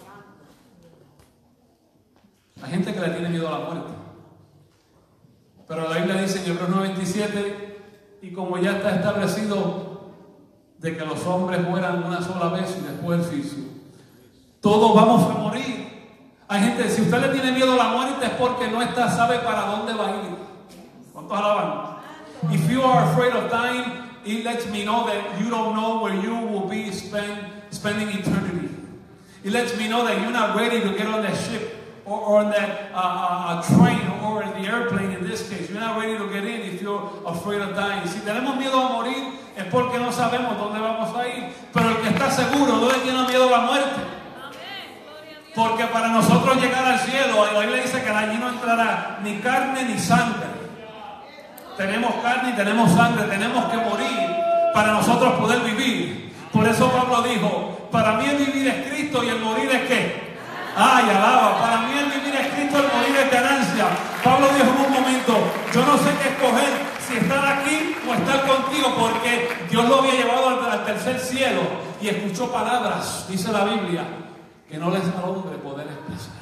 Hay gente que le tiene miedo a la muerte. Pero la Biblia dice en Hebreos nueve veintisiete: y como ya está establecido de que los hombres mueran una sola vez y después el juicio, todos vamos a morir. Hay gente, si usted le tiene miedo a la muerte, es porque no está, sabe para dónde va a ir. ¿Cuántos alaban? If you are afraid of dying, it lets me know that you don't know where you will be spend, spending eternity. It lets me know that you're not ready to get on that ship or, or on that uh, uh, train or in the airplane in this case. You're not ready to get in if you're afraid of dying. Si tenemos miedo a morir es porque no sabemos dónde vamos a ir. Pero el que está seguro no le tiene miedo a la muerte. Porque para nosotros llegar al cielo, la Biblia dice que allí no entrará ni carne ni sangre. Tenemos carne y tenemos sangre, tenemos que morir para nosotros poder vivir. Por eso Pablo dijo: para mí el vivir es Cristo y el morir es ¿qué? Ay, alaba, para mí el vivir es Cristo, el morir es ganancia. Pablo dijo en un momento: yo no sé qué escoger, si estar aquí o estar contigo, porque Dios lo había llevado al, al tercer cielo y escuchó palabras, dice la Biblia, que no les da al hombre poder expresar.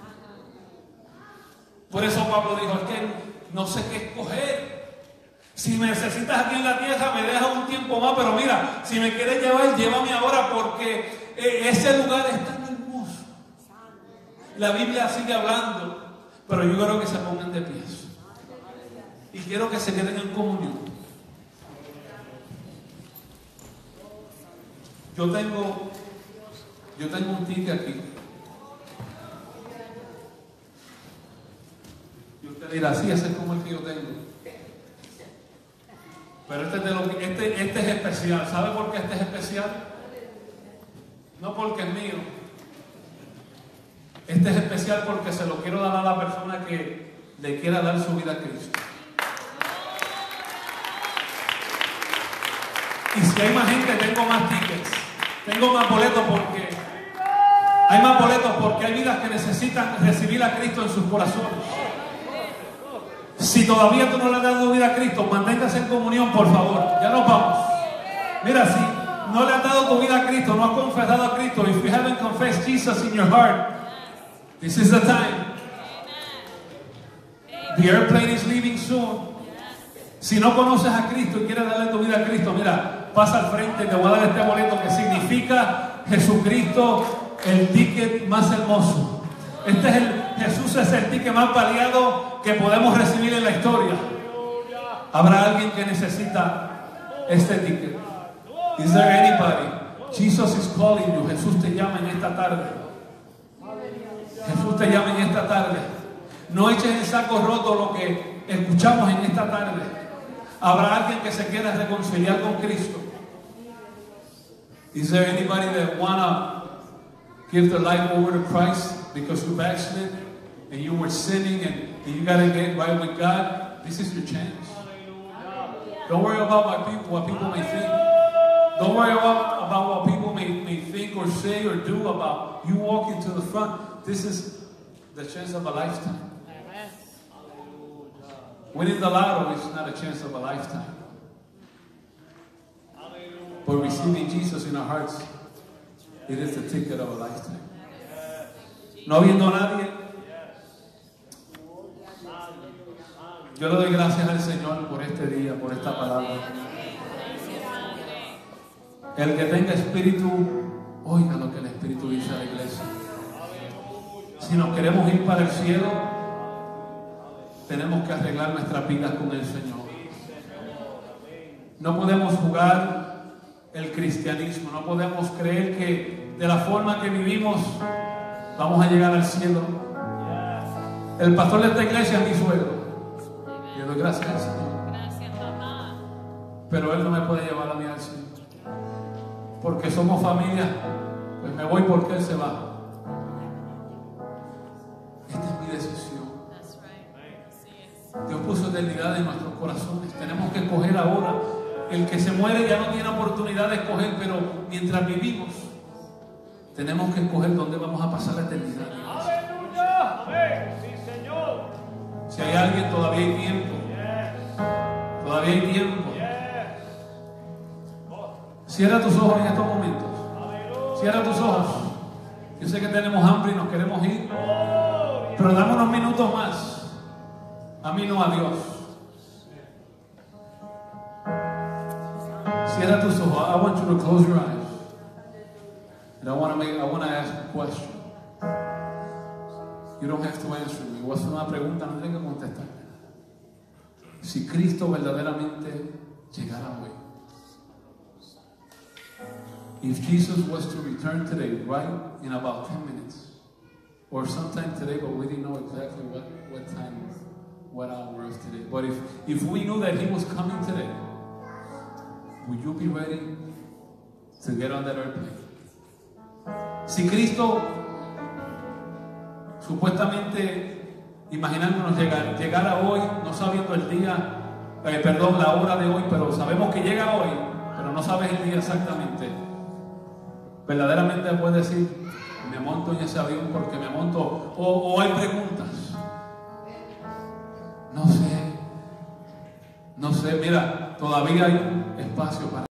Por eso Pablo dijo: es que no sé qué escoger. Si me necesitas aquí en la tierra, me dejas un tiempo más, pero mira, si me quieres llevar, llévame ahora, porque eh, ese lugar es tan hermoso. La Biblia sigue hablando, pero yo quiero que se pongan de pies y quiero que se queden en comunión. Yo tengo, yo tengo un ticket aquí. Y usted dirá, sí, ese es como el que yo tengo. Pero este es, de lo que, este, este es especial. ¿Sabe por qué este es especial? No porque es mío. Este es especial porque se lo quiero dar a la persona que le quiera dar su vida a Cristo. Y si hay más gente, tengo más tickets. Tengo más boletos porque hay más boletos porque hay vidas que necesitan recibir a Cristo en sus corazones. Si todavía tú no le has dado vida a Cristo, manténgase en comunión, por favor. Ya nos vamos. Mira, si no le has dado tu vida a Cristo, no has confesado a Cristo, if you haven't confessed Jesus in your heart, this is the time. The airplane is leaving soon. Si no conoces a Cristo y quieres darle tu vida a Cristo, mira, pasa al frente, te voy a dar este boleto que significa Jesucristo, el ticket más hermoso. Este es el, Jesús es el ticket más valioso que podemos recibir en la historia. ¿Habrá alguien que necesita este ticket? Is there anybody? Jesus is calling you. Jesús te llama en esta tarde. Jesús te llama en esta tarde. No eches en saco roto lo que escuchamos en esta tarde. ¿Habrá alguien que se quiera reconciliar con Cristo? Is there anybody that wanna give their life over to Christ because you backslid and you were sinning and, and you gotta get right with God? This is your chance. Don't worry about what people, what people may think. Don't worry about, about what people may, may think or say or do about you walking to the front. This is the chance of a lifetime. Winning the lotto is not a chance of a lifetime. But receiving Jesus in our hearts, it is the ticket of a lifetime. No habiendo nadie, yo le doy gracias al Señor por este día, por esta palabra. El que tenga espíritu, oiga lo que el Espíritu dice a la iglesia. Si nos queremos ir para el cielo, tenemos que arreglar nuestras vidas con el Señor. No podemos jugar el cristianismo, no podemos creer que de la forma que vivimos vamos a llegar al cielo. El pastor de esta iglesia es mi suegro. Le doy gracias al Señor. Gracias, papá. Pero Él no me puede llevar a mí al cielo. Porque somos familia, pues me voy porque Él se va. Esta es mi decisión. Dios puso eternidad en nuestros corazones. Tenemos que escoger ahora. El que se muere ya no tiene oportunidad de escoger, pero mientras vivimos, tenemos que escoger dónde vamos a pasar la eternidad. ¡Aleluya! ¡Sí, Señor! Si hay alguien, todavía hay tiempo. Todavía hay tiempo. Cierra tus ojos en estos momentos. Cierra tus ojos. Yo sé que tenemos hambre y nos queremos ir, pero dame unos minutos más. A mí no, a Dios. Cierra tus ojos. I want you to close your eyes. And I want to make, I want to ask a question. You don't have to answer me. Voy a hacer una pregunta, no tengo que contestar. Si Cristo verdaderamente llegara hoy. If Jesus was to return today, right in about ten minutes, or sometime today, but we didn't know exactly what, what time, what hour of today. But if, if we knew that He was coming today, would you be ready to get on that airplane? Si Cristo, supuestamente, imaginándonos llegar, llegara hoy, no sabiendo el día, eh, perdón, la hora de hoy, pero sabemos que llega hoy, pero no sabes el día exactamente. Verdaderamente puedes decir, me monto en ese avión porque me monto, o, o hay preguntas. No sé, no sé, mira, todavía hay espacio para